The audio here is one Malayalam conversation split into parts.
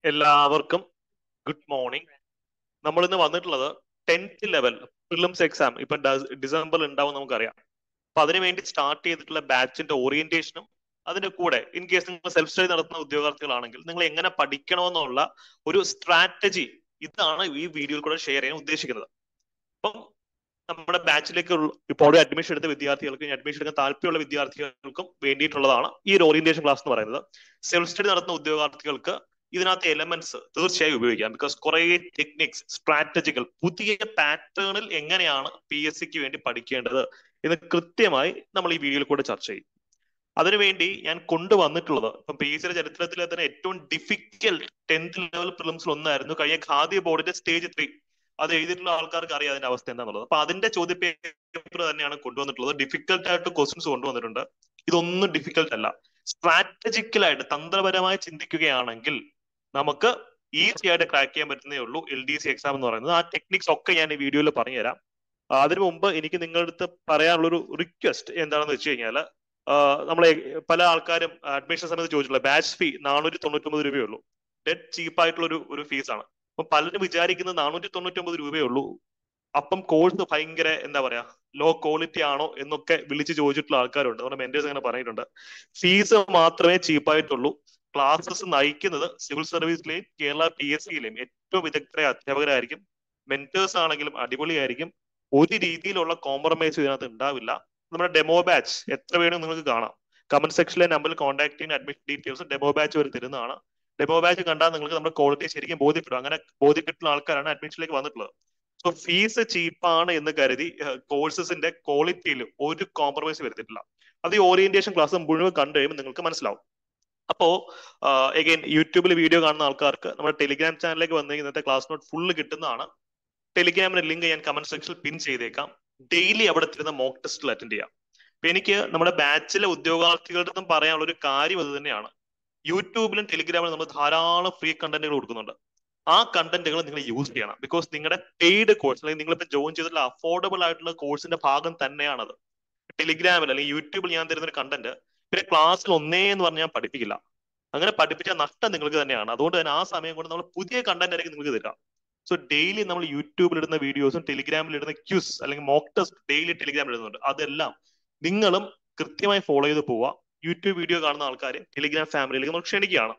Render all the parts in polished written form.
എല്ലാവർക്കും ഗുഡ് മോർണിംഗ്. നമ്മൾ ഇന്ന് വന്നിട്ടുള്ളത് 10th ലെവൽ പ്രിലിംസ് എക്സാം ഇപ്പൊ ഡിസംബറിൽ ഉണ്ടാവും നമുക്കറിയാം. അപ്പൊ അതിനു വേണ്ടി സ്റ്റാർട്ട് ചെയ്തിട്ടുള്ള ബാച്ചിന്റെ ഓറിയന്റേഷനും അതിന്റെ കൂടെ ഇൻ കേസ് നിങ്ങൾ സെൽഫ് സ്റ്റഡി നടത്തുന്ന ഉദ്യോഗാർത്ഥികളാണെങ്കിൽ നിങ്ങൾ എങ്ങനെ പഠിക്കണമെന്നുള്ള ഒരു സ്ട്രാറ്റജി ഇതാണ് ഈ വീഡിയോയിൽ കൂടെ ഷെയർ ചെയ്യാൻ ഉദ്ദേശിക്കുന്നത്. അപ്പം നമ്മുടെ ബാച്ചിലേക്ക് ഇപ്പോൾ അഡ്മിഷൻ എടുത്ത വിദ്യാർത്ഥികൾക്കും അഡ്മിഷൻ എടുക്കാൻ താല്പര്യമുള്ള വിദ്യാർത്ഥികൾക്കും വേണ്ടിയിട്ടുള്ളതാണ് ഈ ഒരു ഓറിയന്റേഷൻ ക്ലാസ് എന്ന് പറയുന്നത്. സെൽഫ് സ്റ്റഡി നടത്തുന്ന ഉദ്യോഗാർത്ഥികൾക്ക് ഇതിനകത്ത് എലമെന്റ്സ് തീർച്ചയായും ഉപയോഗിക്കാം. ബിക്കോസ് കുറെ ടെക്നിക്സ്, സ്ട്രാറ്റജികൾ, പുതിയ പാറ്റേണിൽ എങ്ങനെയാണ് PSCക്ക് വേണ്ടി പഠിക്കേണ്ടത് എന്ന് കൃത്യമായി നമ്മൾ ഈ വീഡിയോയിൽ കൂടെ ചർച്ച ചെയ്യും. അതിനുവേണ്ടി ഞാൻ കൊണ്ടുവന്നിട്ടുള്ളത് ഇപ്പം PSCയുടെ ചരിത്രത്തിലെ തന്നെ ഏറ്റവും ഡിഫിക്കൽട്ട് 10th ലെവൽ പ്രിലിംസിൽ ഒന്നായിരുന്നു കഴിഞ്ഞ ഖാദി ബോർഡിന്റെ സ്റ്റേജ് 3. അത് എഴുതിയിട്ടുള്ള ആൾക്കാർക്ക് അറിയാം അതിന്റെ അവസ്ഥ എന്താണെന്നുള്ളത്. അപ്പൊ അതിന്റെ ചോദ്യപേപ്പർ തന്നെയാണ് കൊണ്ടുവന്നിട്ടുള്ളത്. ഡിഫിക്കൽട്ട് ആയിട്ട് ക്വസ്റ്റ്യൻസ് കൊണ്ടുവന്നിട്ടുണ്ട്. ഇതൊന്നും ഡിഫിക്കൽട്ട് അല്ല. സ്ട്രാറ്റജിക്കലായിട്ട് തന്ത്രപരമായി ചിന്തിക്കുകയാണെങ്കിൽ നമുക്ക് ഈസി ആയിട്ട് ക്രാക്ക് ചെയ്യാൻ പറ്റുന്നേ ഉള്ളൂ LDC എക്സാം എന്ന് പറയുന്നത്. ആ ടെക്നിക്സ് ഒക്കെ ഞാൻ ഈ വീഡിയോയിൽ പറഞ്ഞുതരാം. അതിനു മുമ്പ് എനിക്ക് നിങ്ങളുടെ അടുത്ത് പറയാനുള്ളൊരു റിക്വസ്റ്റ് എന്താണെന്ന് വെച്ച് കഴിഞ്ഞാൽ, നമ്മളെ പല ആൾക്കാരും അഡ്മിഷൻ സമയത്ത് ചോദിച്ചിട്ടുള്ള ബാച്ച് ഫീ 499 രൂപയേ ഉള്ളൂ. ഡെഡ് ചീപ്പായിട്ടുള്ള ഒരു ഫീസാണ്. അപ്പൊ പലരും വിചാരിക്കുന്നത് 499 രൂപയേ ഉള്ളൂ, അപ്പം കോഴ്സ് ഭയങ്കര എന്താ പറയാ ലോ ക്വാളിറ്റി ആണോ എന്നൊക്കെ വിളിച്ച് ചോദിച്ചിട്ടുള്ള ആൾക്കാരുണ്ട്. നമ്മുടെ മെന്റേഴ്സ് അങ്ങനെ പറഞ്ഞിട്ടുണ്ട്. ഫീസ് മാത്രമേ ചീപ്പായിട്ടുള്ളൂ. ക്ലാസ്സസ് നയിക്കുന്നത് സിവിൽ സർവീസിലെയും കേരള PSCയിലെയും ഏറ്റവും വിദഗ്ധരായ അധ്യാപകരായിരിക്കും. മെന്റേഴ്സ് ആണെങ്കിലും അടിപൊളിയായിരിക്കും. ഒരു രീതിയിലുള്ള കോംപ്രമൈസ് ഇതിനകത്ത് ഉണ്ടാവില്ല. നമ്മുടെ ഡെമോ ബാച്ച് എത്ര വേണം നിങ്ങൾക്ക് കാണാം. കമന്റ് സെക്ഷനിലെ നമ്പറിൽ കോൺടാക്ട് ചെയ്യുന്ന അഡ്മിഷൻ ഡീറ്റെയിൽസ് ഡെമോ ബാച്ച് വരെ തരുന്നതാണ്. ഡെമോ ബാച്ച് കണ്ടാൽ നിങ്ങൾക്ക് നമ്മുടെ ക്വാളിറ്റി ശരിക്കും ബോധ്യപ്പെടും. അങ്ങനെ ബോധ്യപ്പെട്ടുള്ള ആൾക്കാരാണ് അഡ്മിഷനിലേക്ക് വന്നിട്ടുള്ളത്. സോ ഫീസ് ചീപ്പാണ് എന്ന് കരുതി കോഴ്സസിന്റെ ക്വാളിറ്റിയിൽ ഒരു കോംപ്രമൈസ് വരുത്തിയിട്ടില്ല. അത് ഈ ഓറിയന്റേഷൻ ക്ലാസ് മുഴുവൻ കണ്ടു കഴിയുമ്പോൾ നിങ്ങൾക്ക് മനസ്സിലാവും. അപ്പോ അഗൈൻ യൂട്യൂബിൽ വീഡിയോ കാണുന്ന ആൾക്കാർക്ക് നമ്മുടെ ടെലിഗ്രാം ചാനലിലേക്ക് വന്നു ഇന്നത്തെ ക്ലാസ് നോട്ട് ഫുള്ള് കിട്ടുന്നതാണ്. ടെലിഗ്രാമിന്റെ ലിങ്ക് ഞാൻ കമന്റ് സെക്ഷനിൽ പിൻ ചെയ്തേക്കാം. ഡെയിലി അവിടെ തരുന്ന മോക്ക് ടെസ്റ്റിൽ അറ്റൻഡ് ചെയ്യാം. അപ്പൊ എനിക്ക് നമ്മുടെ ബാച്ചിലെ ഉദ്യോഗാർത്ഥികളുടെ അടുത്തും പറയാനുള്ള ഒരു കാര്യം അത് തന്നെയാണ്. യൂട്യൂബിലും ടെലിഗ്രാമിലും നമ്മൾ ധാരാളം ഫ്രീ കണ്ടന്റുകൾ കൊടുക്കുന്നുണ്ട്. ആ കണ്ടന്റുകൾ നിങ്ങൾ യൂസ് ചെയ്യണം. ബിക്കോസ് നിങ്ങളുടെ പെയ്ഡ് കോഴ്സ് അല്ലെങ്കിൽ നിങ്ങളിപ്പോൾ ജോയിൻ ചെയ്തിട്ടുള്ള അഫോർഡബിൾ ആയിട്ടുള്ള കോഴ്സിന്റെ ഭാഗം തന്നെയാണത്. ടെലിഗ്രാമിൽ അല്ലെങ്കിൽ യൂട്യൂബിൽ ഞാൻ തരുന്ന ഒരു കണ്ടന്റ് പിന്നെ ക്ലാസ്സിൽ ഒന്നേ എന്ന് പറഞ്ഞാൽ ഞാൻ പഠിപ്പിക്കില്ല. അങ്ങനെ പഠിപ്പിച്ച നഷ്ടം നിങ്ങൾക്ക് തന്നെയാണ്. അതുകൊണ്ട് തന്നെ ആ സമയം കൊണ്ട് നമ്മൾ പുതിയ കണ്ടന്റ് ആയിരിക്കും നിങ്ങൾക്ക് തരിക. സോ ഡെയിലി നമ്മൾ യൂട്യൂബിൽ ഇടുന്ന വീഡിയോസും ടെലിഗ്രാമിൽ ഇടുന്ന ക്യൂസ് അല്ലെങ്കിൽ മോക്ക് ടെസ്റ്റ് ഡെയിലി ടെലിഗ്രാമിൽ ഇടുന്നുണ്ട്. അതെല്ലാം നിങ്ങളും കൃത്യമായി ഫോളോ ചെയ്ത് പോവുക. യൂട്യൂബ് വീഡിയോ കാണുന്ന ആൾക്കാരെ ടെലിഗ്രാം ഫാമിലിയിലേക്ക് നമ്മൾ ക്ഷണിക്കുകയാണ്.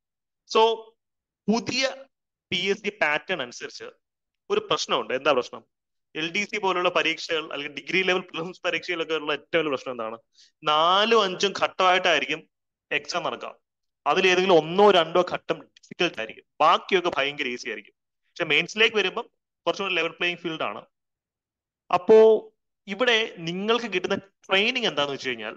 സോ പുതിയ PSC പാറ്റേൺ അനുസരിച്ച് ഒരു പ്രശ്നമുണ്ട്. എന്താ പ്രശ്നം? LDC പോലുള്ള പരീക്ഷകൾ അല്ലെങ്കിൽ ഡിഗ്രി ലെവൽ പ്രിലിംസ് പരീക്ഷയിലൊക്കെ ഉള്ള ഏറ്റവും വലിയ പ്രശ്നം എന്താണ്? 4ഉം 5ഉം ഘട്ടമായിട്ടായിരിക്കും എക്സാം നടക്കുക. അതിലേതെങ്കിലും 1ഓ 2ഓ ഘട്ടം ഡിഫിക്കൽട്ട് ആയിരിക്കും, ബാക്കിയൊക്കെ ഭയങ്കര ഈസി ആയിരിക്കും. പക്ഷെ മെയിൻസിലേക്ക് വരുമ്പം കുറച്ചുകൂടി ലെവൽ പ്ലേയിങ് ഫീൽഡ് ആണ്. അപ്പോ ഇവിടെ നിങ്ങൾക്ക് കിട്ടുന്ന ട്രെയിനിങ് എന്താന്ന് വെച്ച് കഴിഞ്ഞാൽ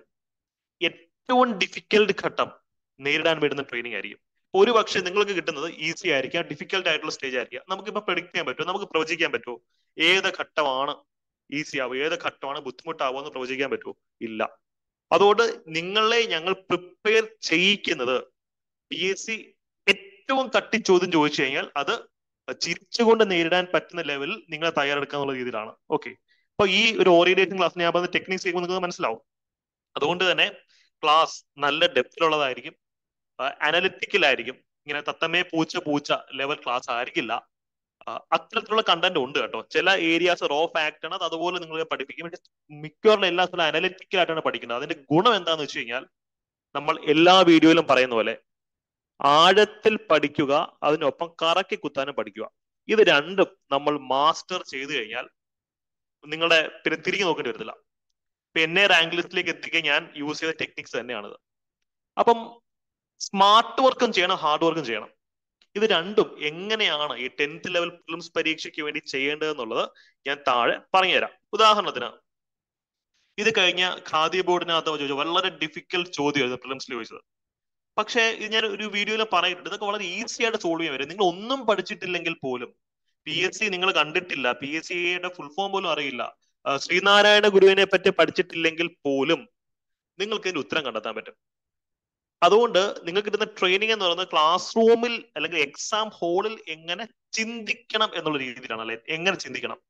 ഏറ്റവും ഡിഫിക്കൽട്ട് ഘട്ടം നേരിടാൻ വരുന്ന ട്രെയിനിങ് ആയിരിക്കും. ഒരു പക്ഷെ നിങ്ങൾക്ക് കിട്ടുന്നത് ഈസി ആയിരിക്കാം, ഡിഫിക്കൽട്ട് ആയിട്ടുള്ള സ്റ്റേജ് ആയിരിക്കാം. നമുക്കിപ്പോ പ്രെഡിക്റ്റ് ചെയ്യാൻ പറ്റുമോ? നമുക്ക് പ്രവചിക്കാൻ പറ്റുമോ ഏത് ഘട്ടമാണ് ഈസി ആവുക, ഏത് ഘട്ടമാണ് ബുദ്ധിമുട്ടാവുക എന്ന് പ്രവചിക്കാൻ പറ്റുമോ? ഇല്ല. അതുകൊണ്ട് നിങ്ങളെ ഞങ്ങൾ പ്രിപ്പയർ ചെയ്യിക്കുന്നത് PSC ഏറ്റവും ചോദ്യം ചോദിച്ചു കഴിഞ്ഞാൽ അത് ചിരിച്ചുകൊണ്ട് നേരിടാൻ പറ്റുന്ന ലെവലിൽ നിങ്ങളെ തയ്യാറെടുക്കുക എന്നുള്ള രീതിയിലാണ്. ഓക്കെ, അപ്പൊ ഈ ഒരു ഓറിയന്റേഷൻ ക്ലാസ് ഞാൻ പറഞ്ഞ ടെക്നിക്സ് ചെയ്യുമ്പോൾ നിങ്ങൾക്ക് മനസ്സിലാവും. അതുകൊണ്ട് തന്നെ ക്ലാസ് നല്ല ഡെപ്തിലുള്ളതായിരിക്കും, അനലിറ്റിക്കൽ ആയിരിക്കും. ഇങ്ങനെ തത്തമ്മേ പൂച്ച ലെവൽ ക്ലാസ് ആയിരിക്കില്ല. അത്തരത്തിലുള്ള കണ്ടന്റ് ഉണ്ട് കേട്ടോ. ചില ഏരിയാസ് റോ ഫാക്ട് ആണ്, അത് അതുപോലെ നിങ്ങൾ പഠിപ്പിക്കും. പക്ഷെ മിക്കവാറും എല്ലാ സ്ഥലവും അനലിറ്റിക്കൽ ആയിട്ടാണ് പഠിക്കുന്നത്. അതിന്റെ ഗുണം എന്താന്ന് വെച്ച് കഴിഞ്ഞാൽ നമ്മൾ എല്ലാ വീഡിയോയിലും പറയുന്ന പോലെ ആഴത്തിൽ പഠിക്കുക, അതിനൊപ്പം കറക്കി കുത്താനും പഠിക്കുക. ഇത് രണ്ടും നമ്മൾ മാസ്റ്റർ ചെയ്തു കഴിഞ്ഞാൽ നിങ്ങളുടെ പിന്നെ തിരിഞ്ഞു നോക്കേണ്ടി വരത്തില്ല. ഇപ്പൊ എന്നെ റാങ്ക് ലിസ്റ്റിലേക്ക് എത്തിക്കാൻ ഞാൻ യൂസ് ചെയ്ത ടെക്നിക്സ് തന്നെയാണിത്. അപ്പം സ്മാർട്ട് വർക്കും ചെയ്യണം, ഹാർഡ് വർക്കും ചെയ്യണം. ഇത് രണ്ടും എങ്ങനെയാണ് ഈ 10th ലെവൽ പ്രിലിംസ് പരീക്ഷയ്ക്ക് വേണ്ടി ചെയ്യേണ്ടതെന്നുള്ളത് ഞാൻ താഴെ പറഞ്ഞുതരാം. ഉദാഹരണത്തിന് ഇത് കഴിഞ്ഞ ഖാദി ബോർഡിനകത്ത് ചോദിച്ചു വളരെ ഡിഫിക്കൽട്ട് ചോദ്യമായിരുന്നു പ്രിലിംസിൽ ചോദിച്ചത്. പക്ഷേ ഇത് ഞാൻ ഒരു വീഡിയോയിൽ പറഞ്ഞിട്ടുണ്ട്, ഇതൊക്കെ വളരെ ഈസി ആയിട്ട് സോൾവ് ചെയ്യാൻ വരും. നിങ്ങൾ ഒന്നും പഠിച്ചിട്ടില്ലെങ്കിൽ പോലും PSC നിങ്ങൾ കണ്ടിട്ടില്ല, PSCയുടെ ഫുൾ ഫോം പോലും അറിയില്ല, ശ്രീനാരായണ ഗുരുവിനെ പറ്റി പഠിച്ചിട്ടില്ലെങ്കിൽ പോലും നിങ്ങൾക്ക് ഇതിന്റെ ഉത്തരം കണ്ടെത്താൻ പറ്റും. അതുകൊണ്ട് നിങ്ങൾക്ക് കിട്ടുന്ന ട്രെയിനിങ് എന്ന് പറയുന്നത് ക്ലാസ് റൂമിൽ അല്ലെങ്കിൽ എക്സാം ഹാളിൽ എങ്ങനെ ചിന്തിക്കണം എന്നുള്ള രീതിയിലാണ്. അല്ലെ, എങ്ങനെ ചിന്തിക്കണം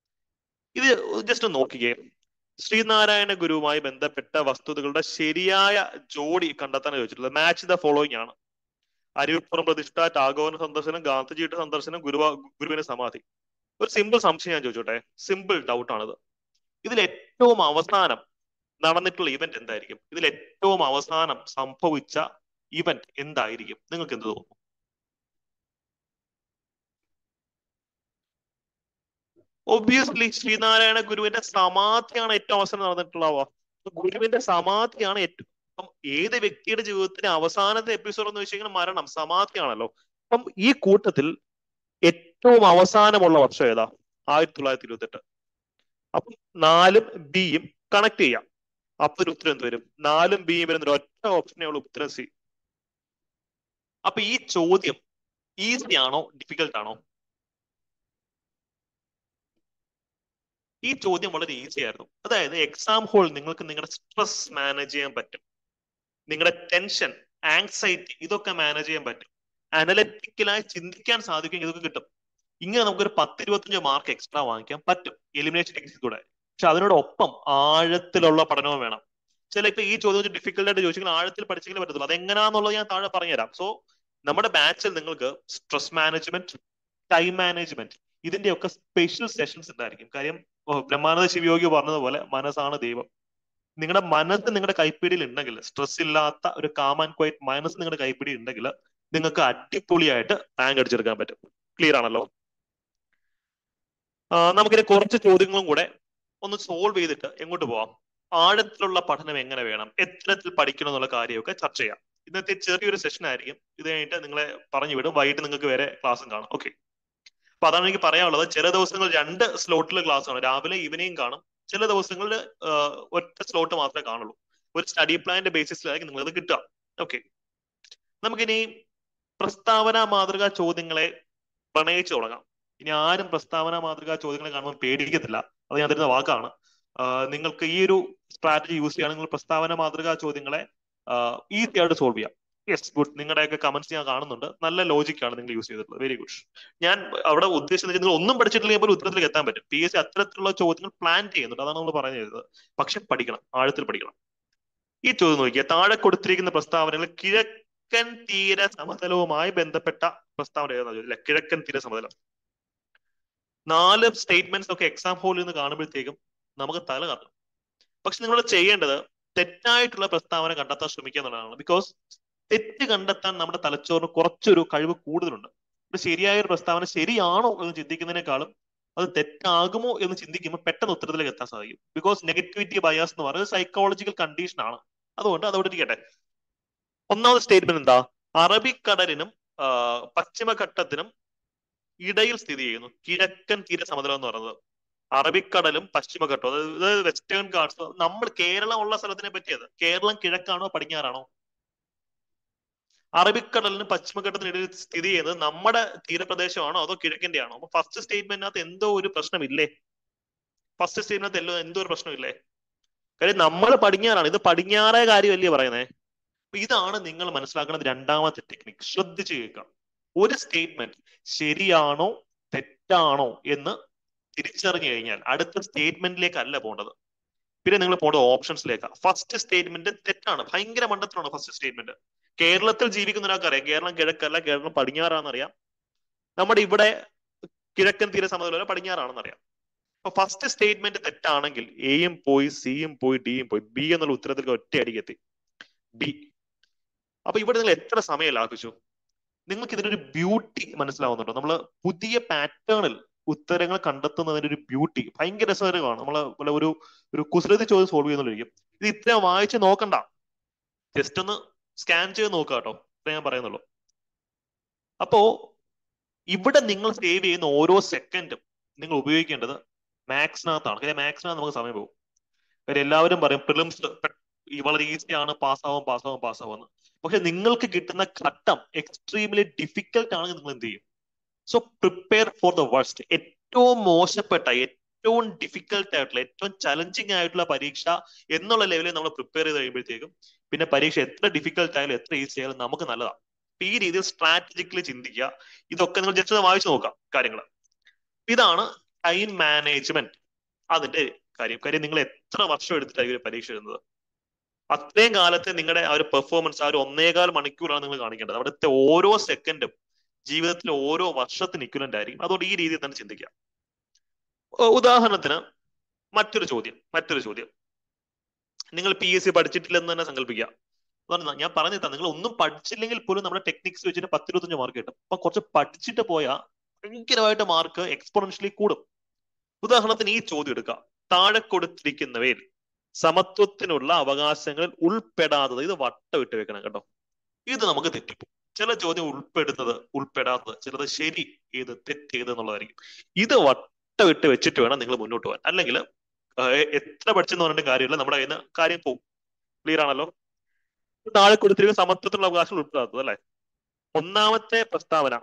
ഇത് ജസ്റ്റ് നോക്കുകയും ശ്രീനാരായണ ഗുരുവുമായി ബന്ധപ്പെട്ട വസ്തുതകളുടെ ശരിയായ ജോഡി കണ്ടെത്താൻ ചോദിച്ചിട്ടുള്ളത് മാച്ച് ദ ഫോളോയിങ് ആണ്. അരുവിപ്പുറം പ്രതിഷ്ഠ, ടാഗോറിന്റെ സന്ദർശനം, ഗാന്ധിജിയുടെ സന്ദർശനം, ഗുരുവിന്റെ സമാധി. ഒരു സിമ്പിൾ സംശയം ഞാൻ ചോദിച്ചോട്ടെ, സിമ്പിൾ ഡൗട്ട് ആണിത്. ഇതിൽ ഏറ്റവും അവസാനം നടന്നിട്ടുള്ള ഇവന്റ് എന്തായിരിക്കും? ഇതിൽ ഏറ്റവും അവസാനം സംഭവിച്ച ഇവന്റ് എന്തായിരിക്കും? നിങ്ങൾക്ക് എന്ത് തോന്നുന്നു? ഒബ്വിയസ്ലി ശ്രീനാരായണ ഗുരുവിന്റെ സമാധിയാണ് ഏറ്റവും അവസാനം നടന്നിട്ടുള്ളവ. ഗുരുവിന്റെ സമാധിയാണ് ഏറ്റവും, അപ്പം ഏത് വ്യക്തിയുടെ ജീവിതത്തിലെ അവസാനത്തെ എപ്പിസോഡ് എന്ന് വെച്ച് കഴിഞ്ഞാൽ മരണം, സമാധിയാണല്ലോ. അപ്പം ഈ കൂട്ടത്തിൽ ഏറ്റവും അവസാനമുള്ള വർഷം ഏതാ? 1928. അപ്പം 4ഉം ബിയും കണക്ട് ചെയ്യാം. അപ്പൊ ഒരു ഉത്തരം എന്ത് വരും? 4ഉം ബിയും വരുന്ന ഒറ്റ ഓപ്ഷനേ ഉള്ളൂ, ഉത്തരം സി. അപ്പൊ ഈ ചോദ്യം ഈസി ആണോ ഡിഫിക്കൽട്ട് ആണോ? ഈ ചോദ്യം വളരെ ഈസി ആയിരുന്നു. അതായത് എക്സാം ഹോൾ നിങ്ങൾക്ക് നിങ്ങളുടെ സ്ട്രെസ് മാനേജ് ചെയ്യാൻ പറ്റും, നിങ്ങളുടെ ടെൻഷൻ, ആങ്സൈറ്റി ഇതൊക്കെ മാനേജ് ചെയ്യാൻ പറ്റും, അനലറ്റിക്കലായി ചിന്തിക്കാൻ സാധിക്കും, ഇതൊക്കെ കിട്ടും. ഇങ്ങനെ നമുക്കൊരു 10-25 മാർക്ക് എക്സ്ട്രാ വാങ്ങിക്കാൻ പറ്റും എലിമിനേഷൻ എക്സിക്യൂടെ. പക്ഷെ അതിനോടൊപ്പം ആഴത്തിലുള്ള പഠനവും വേണം. ചിലപ്പോ ഈ ചോദ്യം ഡിഫിക്കൽട്ട് ആയിട്ട് ചോദിച്ചെങ്കിൽ ആഴത്തിൽ പഠിച്ചെങ്കിലും പറ്റത്തുള്ളൂ. അതെങ്ങനെയാന്നുള്ളത് ഞാൻ താഴെ പറഞ്ഞുതരാം. സോ നമ്മുടെ ബാച്ചിൽ നിങ്ങൾക്ക് സ്ട്രെസ് മാനേജ്മെന്റ്, ടൈം മാനേജ്മെന്റ് ഇതിന്റെയൊക്കെ സ്പെഷ്യൽ സെഷൻസ് ഉണ്ടായിരിക്കും. കാര്യം ബ്രഹ്മാനന്ദ ശിവയോഗി പറഞ്ഞതുപോലെ മനസ്സാണ് ദൈവം. നിങ്ങളുടെ മനസ്സ് നിങ്ങളുടെ കൈപ്പിടിയിൽ ഉണ്ടെങ്കിൽ, സ്ട്രെസ് ഇല്ലാത്ത ഒരു കാം ആൻഡ് ക്വയറ്റ് മനസ്സ് നിങ്ങളുടെ കൈപ്പിടിയിൽ ഉണ്ടെങ്കിൽ നിങ്ങൾക്ക് അടിപൊളിയായിട്ട് റാങ്ക് അടിച്ചെടുക്കാൻ പറ്റും. ക്ലിയർ ആണല്ലോ? നമുക്കിനി കുറച്ച് ചോദ്യങ്ങളും കൂടെ ഒന്ന് സോൾവ് ചെയ്തിട്ട് എങ്ങോട്ട് പോവാം? ആഴത്തിലുള്ള പഠനം എങ്ങനെ വേണം, എത്തരത്തിൽ പഠിക്കണം എന്നുള്ള കാര്യമൊക്കെ ചർച്ച ചെയ്യാം. ഇന്നത്തെ ചെറിയൊരു സെഷൻ ആയിരിക്കും. ഇത് കഴിഞ്ഞിട്ട് നിങ്ങളെ പറഞ്ഞു വിടും. വൈകിട്ട് നിങ്ങൾക്ക് വേറെ ക്ലാസ്സും കാണും. ഓക്കെ. അപ്പൊ അതാണ് എനിക്ക് പറയാനുള്ളത്. ചില ദിവസങ്ങൾ 2 സ്ലോട്ടിൽ ക്ലാസ് ആണ്, രാവിലെ ഈവനിങ് കാണും. ചില ദിവസങ്ങളിൽ ഒറ്റ സ്ലോട്ട് മാത്രമേ കാണുള്ളൂ. ഒരു സ്റ്റഡി പ്ലാനിന്റെ ബേസിസിലായിരിക്കും നിങ്ങളത് കിട്ടുക. ഓക്കെ. നമുക്കിനി പ്രസ്താവന മാതൃകാ ചോദ്യങ്ങളെ പ്രണയിച്ചു തുടങ്ങാം. ഇനി ആരും പ്രസ്താവന മാതൃകാ ചോദ്യങ്ങളെ കാണുമ്പോൾ പേടിക്കത്തില്ല. അത് ഞാൻ തരുന്ന വാക്കാണ്. നിങ്ങൾക്ക് ഈ ഒരു സ്ട്രാറ്റജി യൂസ് ചെയ്യുകയാണെങ്കിൽ പ്രസ്താവന മാതൃകാ ചോദ്യങ്ങളെ ഈസി ആയിട്ട് സോൾവ് ചെയ്യാം. Yes, good. നിങ്ങളുടെയൊക്കെ കമന്റ്സ് ഞാൻ കാണുന്നുണ്ട്. നല്ല ലോജിക്കാണ് നിങ്ങൾ യൂസ് ചെയ്തിട്ടുള്ളത്. Very good. ഞാൻ അവിടെ ഉദ്ദേശിച്ചത് നിങ്ങൾ ഒന്നും പഠിച്ചിട്ടില്ലെങ്കിൽ പോലും ഉത്തരത്തിലേക്ക് എത്താൻ പറ്റും. PSC അത്തരത്തിലുള്ള ചോദ്യങ്ങൾ പ്ലാൻ ചെയ്യുന്നുണ്ട്. അതാണ് നമ്മൾ പറഞ്ഞത്. പക്ഷെ പഠിക്കണം, ആഴത്തിൽ പഠിക്കണം. ഈ ചോദ്യം നോക്കിയാൽ താഴെ കൊടുത്തിരിക്കുന്ന പ്രസ്താവനകൾ കിഴക്കൻ തീര സമതലവുമായി ബന്ധപ്പെട്ട പ്രസ്താവന ഏതാണെന്ന് ചോദിച്ചില്ല. കിഴക്കൻ തീര സമതലം. 4 സ്റ്റേറ്റ്മെന്റ്സ് ഒക്കെ എക്സാം ഹോളിൽ നിന്ന് കാണുമ്പോഴത്തേക്കും നമുക്ക് തല കറങ്ങും. പക്ഷെ നിങ്ങൾ ചെയ്യേണ്ടത് തെറ്റായിട്ടുള്ള പ്രസ്താവന കണ്ടെത്താൻ ശ്രമിക്കുക എന്നുള്ളതാണ്. ബിക്കോസ് തെറ്റ് കണ്ടെത്താൻ നമ്മുടെ തലച്ചോറിന് കുറച്ചൊരു കഴിവ് കൂടുതലുണ്ട്. ഒരു ശരിയായ ഒരു പ്രസ്താവന ശരിയാണോ എന്ന് ചിന്തിക്കുന്നതിനേക്കാളും അത് തെറ്റാകുമോ എന്ന് ചിന്തിക്കുമ്പോൾ പെട്ടെന്ന് ഉത്തരത്തിലേക്ക് എത്താൻ സാധിക്കും. ബിക്കോസ് നെഗറ്റിവിറ്റി ബയാസ് എന്ന് പറയുന്നത് സൈക്കോളജിക്കൽ കണ്ടീഷൻ ആണ്. അതുകൊണ്ട് അതോടെ ഇരിക്കട്ടെ. ഒന്നാമത്തെ സ്റ്റേറ്റ്മെന്റ് എന്താ? അറബിക്കടലിനും പശ്ചിമഘട്ടത്തിനും ഇടയിൽ സ്ഥിതി ചെയ്യുന്നു കിഴക്കൻ തീര സമതലം എന്ന് പറയുന്നത്. അറബിക്കടലും പശ്ചിമഘട്ടവും, അതായത് വെസ്റ്റേൺ ഗാർഡ്സ്. നമ്മൾ കേരളം ഉള്ള സ്ഥലത്തിനെ പറ്റിയത്. കേരളം കിഴക്കാണോ പടിഞ്ഞാറാണോ? അറബിക്കടലിനും പശ്ചിമഘട്ടത്തിനും ഇടയിൽ സ്ഥിതി ചെയ്യുന്നത് നമ്മുടെ തീരപ്രദേശമാണോ അതോ കിഴക്കിന്റെ ആണോ? അപ്പൊ ഫസ്റ്റ് സ്റ്റേറ്റ്മെന്റിനകത്ത് എന്തോ ഒരു പ്രശ്നമില്ലേ? ഫസ്റ്റ് സ്റ്റേറ്റ്മെന്റിനകത്ത് എന്തോ ഒരു പ്രശ്നമില്ലേ? കാര്യം നമ്മൾ പടിഞ്ഞാറാണ്, ഇത് പടിഞ്ഞാറേ കാര്യമല്ലേ പറയുന്നത്. അപ്പൊ ഇതാണ് നിങ്ങൾ മനസ്സിലാക്കുന്നത് രണ്ടാമത്തെ ടെക്നിക്. ശ്രദ്ധിച്ചു കേൾക്കാം. ഒരു സ്റ്റേറ്റ്മെന്റ് ശരിയാണോ തെറ്റാണോ എന്ന് തിരിച്ചറിഞ്ഞു കഴിഞ്ഞാൽ അടുത്ത സ്റ്റേറ്റ്മെന്റിലേക്ക് അല്ല പോകേണ്ടത്. പിന്നെ നിങ്ങൾ പോകേണ്ടത് ഓപ്ഷൻസിലേക്കാണ്. ഫസ്റ്റ് സ്റ്റേറ്റ്മെന്റ് തെറ്റാണ്, ഭയങ്കര മണ്ടത്തരമാണ് ഫസ്റ്റ് സ്റ്റേറ്റ്മെന്റ്. കേരളത്തിൽ ജീവിക്കുന്ന ഒരാൾക്കറിയാം കേരളം കിഴക്കല്ല, കേരളം പടിഞ്ഞാറാണെന്നറിയാം. നമ്മുടെ ഇവിടെ കിഴക്കൻ തീര സമതലം പടിഞ്ഞാറാണെന്നറിയാം. അപ്പൊ ഫസ്റ്റ് സ്റ്റേറ്റ്മെന്റ് തെറ്റാണെങ്കിൽ എയും പോയി, സിയും പോയി, ഡിയും പോയി, ബി എന്നുള്ള ഉത്തരത്തിൽ ഒറ്റ അടിക്കെത്തി. ബി. അപ്പൊ ഇവിടെ നിങ്ങൾ എത്ര സമയം ലാഭിച്ചു? നിങ്ങൾക്ക് ഇതിനൊരു ബ്യൂട്ടി മനസ്സിലാവുന്നുണ്ടോ? നമ്മൾ പുതിയ പാറ്റേണിൽ ഉത്തരങ്ങൾ കണ്ടെത്തുന്നതിന്റെ ഒരു ബ്യൂട്ടി ഭയങ്കര രസകരമാണ്. നമ്മളെ ഒരു കുസൃതി ചോദ്യം സോൾവ് ചെയ്യുന്നതായിരിക്കും. ഇത് ഇത്രയും വായിച്ച് നോക്കണ്ട, ജസ്റ്റ് ഒന്ന് സ്കാൻ ചെയ്ത് നോക്കുക കേട്ടോ. ഇത്ര ഞാൻ പറയുന്നുള്ളൂ. അപ്പോ ഇവിടെ നിങ്ങൾ സേവ് ചെയ്യുന്ന ഓരോ സെക്കൻഡും നിങ്ങൾ ഉപയോഗിക്കേണ്ടത് മാത്സിനകത്താണ്. കാര്യം മാത്സിനകത്ത് നമുക്ക് സമയം പോകും. കാര്യം എല്ലാവരും പറയും പ്രിലിംസ് വളരെ ഈസിയാണ്, പാസ്സാവും. പക്ഷെ നിങ്ങൾക്ക് കിട്ടുന്ന ഘട്ടം എക്സ്ട്രീംലി ഡിഫിക്കൽട്ട് ആണെങ്കിൽ നിങ്ങൾ എന്ത് ചെയ്യും? So prepare for the worst. ഏറ്റവും മോശപ്പെട്ട, ഏറ്റവും ഡിഫിക്കൽട്ട് ആയിട്ടുള്ള, ഏറ്റവും ചലഞ്ചിങ് ആയിട്ടുള്ള പരീക്ഷ എന്നുള്ള ലെവലിൽ നമ്മൾ പ്രിപ്പയർ ചെയ്ത് കഴിയുമ്പോഴത്തേക്കും പിന്നെ പരീക്ഷ എത്ര ഡിഫിക്കൽട്ട് ആയാലും എത്ര ഈസി ആയാലും നമുക്ക് നല്ലതാണ്. ഈ രീതിയിൽ സ്ട്രാറ്റജിക്കലി ചിന്തിക്കുക. ഇതൊക്കെ നിങ്ങൾ ജസ്റ്റ് വായിച്ചു നോക്കാം കാര്യങ്ങൾ. ഇതാണ് ടൈം മാനേജ്മെന്റ്. അതിന്റെ കാര്യം നിങ്ങൾ എത്ര വർഷം എടുത്തിട്ടായിരിക്കും പരീക്ഷ എഴുതുന്നത്? അത്രയും കാലത്തെ നിങ്ങളുടെ ആ ഒരു പെർഫോമൻസ് ആ ഒരു 1.25 മണിക്കൂറാണ് നിങ്ങൾ കാണിക്കേണ്ടത്. അവിടുത്തെ ഓരോ സെക്കൻഡും ജീവിതത്തിലെ ഓരോ വർഷത്തിന് ഇക്വലന്റ് ആയിരിക്കും. അതുകൊണ്ട് ഈ രീതിയിൽ തന്നെ ചിന്തിക്കാം. ഉദാഹരണത്തിന് മറ്റൊരു ചോദ്യം നിങ്ങൾ PSC പഠിച്ചിട്ടില്ലെന്ന് തന്നെ സങ്കല്പിക്കുക. ഞാൻ പറഞ്ഞിട്ടാ, നിങ്ങൾ ഒന്നും പഠിച്ചില്ലെങ്കിൽ പോലും നമ്മുടെ ടെക്നിക്സ് വെച്ചിട്ട് 10-25 മാർക്ക് കിട്ടും. അപ്പൊ കുറച്ച് പഠിച്ചിട്ട് പോയാൽ ഭയങ്കരമായിട്ട് മാർക്ക് എക്സ്പോണൻഷ്യലി കൂടും. ഉദാഹരണത്തിന് ഈ ചോദ്യം എടുക്കാം. താഴെ കൊടുത്തിരിക്കുന്നവയിൽ സമത്വത്തിനുള്ള അവകാശങ്ങളിൽ ഉൾപ്പെടാത്തത്, ഇത് വട്ടമിട്ട് വെക്കണം കേട്ടോ. ഇത് നമുക്ക് തെറ്റിപ്പോ. ചില ചോദ്യം ഉൾപ്പെടാത്തത്, ചിലത് ശരി ഏത് തെറ്റ് ഏത് എന്നുള്ളതായിരിക്കും. ഇത് വട്ടമിട്ട് വെച്ചിട്ട് വേണം നിങ്ങൾ മുന്നോട്ട് പോകാൻ. അല്ലെങ്കിൽ എത്ര പഠിച്ചെന്ന് പറഞ്ഞിട്ട് കാര്യമില്ല, നമ്മുടെ കയ്യിൽ നിന്ന് കാര്യം പോകും. ക്ലിയർ ആണല്ലോ? താഴെ കൊടുത്തിരിക്കുന്ന സമത്വത്തിനുള്ള അവകാശം ഉൾപ്പെടാത്തത് അല്ലെ. ഒന്നാമത്തെ പ്രസ്താവന,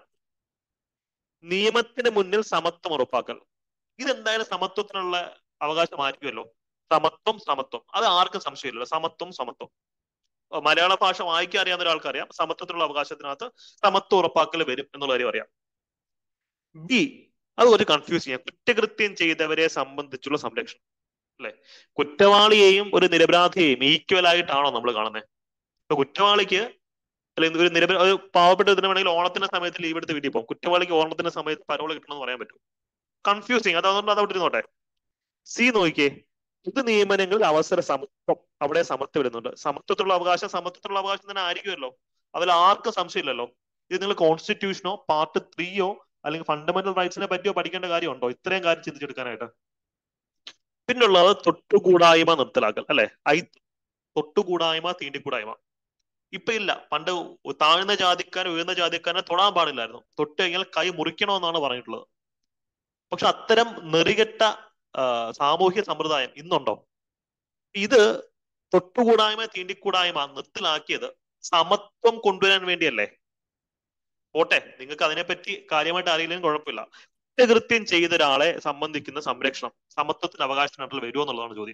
നിയമത്തിന് മുന്നിൽ സമത്വം ഉറപ്പാക്കൽ. ഇതെന്തായാലും സമത്വത്തിനുള്ള അവകാശം ആയിരിക്കുമല്ലോ. സമത്വം അത് ആർക്കും സംശയമില്ലല്ലോ. സമത്വം മലയാള ഭാഷ വായിക്കാൻ അറിയാവുന്ന ഒരാൾക്കറിയാം സമത്വത്തിനുള്ള അവകാശത്തിനകത്ത് സമത്വം ഉറപ്പാക്കൽ വരും എന്നുള്ള കാര്യം അറിയാം. ബി, അത് ഒരു കൺഫ്യൂസ് ചെയ്യാം. കുറ്റകൃത്യം ചെയ്തവരെ സംബന്ധിച്ചുള്ള സംരക്ഷണം അല്ലെ. കുറ്റവാളിയെയും ഒരു നിരപരാധിയെയും ഈക്വൽ ആയിട്ടാണോ നമ്മൾ കാണുന്നത്? ഇപ്പൊ കുറ്റവാളിക്ക് അല്ലെങ്കിൽ ഒരു പാവപ്പെട്ട ഇതിന് വേണമെങ്കിൽ ഓണത്തിന്റെ സമയത്ത് ലീവ് എടുത്ത് വീട്ടിൽ പോകും. കുറ്റവാളിക്ക് ഓണത്തിന്റെ സമയത്ത് പരോൾ കിട്ടണമെന്ന് പറയാൻ പറ്റും. കൺഫ്യൂസിങ്. അതുകൊണ്ട് അതവിടെ ഇരുന്നോട്ടെ. സി നോക്കിക്കേ, പൊതു നിയമനങ്ങളിൽ അവസര സമത്വം, അവിടെ സമത്വം വരുന്നുണ്ട്. സമത്വത്തിലുള്ള അവകാശം തന്നെ ആയിരിക്കുമല്ലോ. അതിൽ ആർക്കും സംശയമില്ലല്ലോ. ഇത് നിങ്ങൾ കോൺസ്റ്റിറ്റ്യൂഷനോ പാർട്ട് 3യോ അല്ലെങ്കിൽ ഫണ്ടമെന്റൽ റൈറ്റ്സിനെ പറ്റിയോ പഠിക്കേണ്ട കാര്യമുണ്ടോ ഇത്രയും കാര്യം ചിന്തിച്ചെടുക്കാനായിട്ട്? പിന്നുള്ളത് തൊട്ടുകൂടായ്മ നിർത്തലാക്കൽ അല്ലെ. തൊട്ടുകൂടായ്മ തീണ്ടിക്കൂടായ്മ ഇപ്പൊ ഇല്ല. പണ്ട് താഴ്ന്ന ജാതിക്കാരൻ ഉയർന്ന ജാതിക്കാരനെ തൊടാൻ പാടില്ലായിരുന്നു. തൊട്ട് കഴിഞ്ഞാൽ കൈ മുറിക്കണമെന്നാണ് പറഞ്ഞിട്ടുള്ളത്. പക്ഷെ അത്തരം നെറികെട്ട സാമൂഹ്യ സമ്പ്രദായം ഇന്നുണ്ടോ? ഇത് തൊട്ടുകൂടായ്മ തീണ്ടിക്കൂടായ്മ നിർത്തലാക്കിയത് സമത്വം കൊണ്ടുവരാൻ വേണ്ടിയല്ലേ. പോട്ടെ, നിങ്ങൾക്ക് അതിനെപ്പറ്റി കാര്യമായിട്ട് അറിയില്ലെങ്കിലും കുഴപ്പമില്ല. കുറ്റകൃത്യം ചെയ്ത ഒരാളെ സംബന്ധിക്കുന്ന സംരക്ഷണം സമത്വത്തിന് അവകാശത്തിനായിട്ടുള്ള വരുമോ എന്നുള്ളതാണ് ചോദ്യം.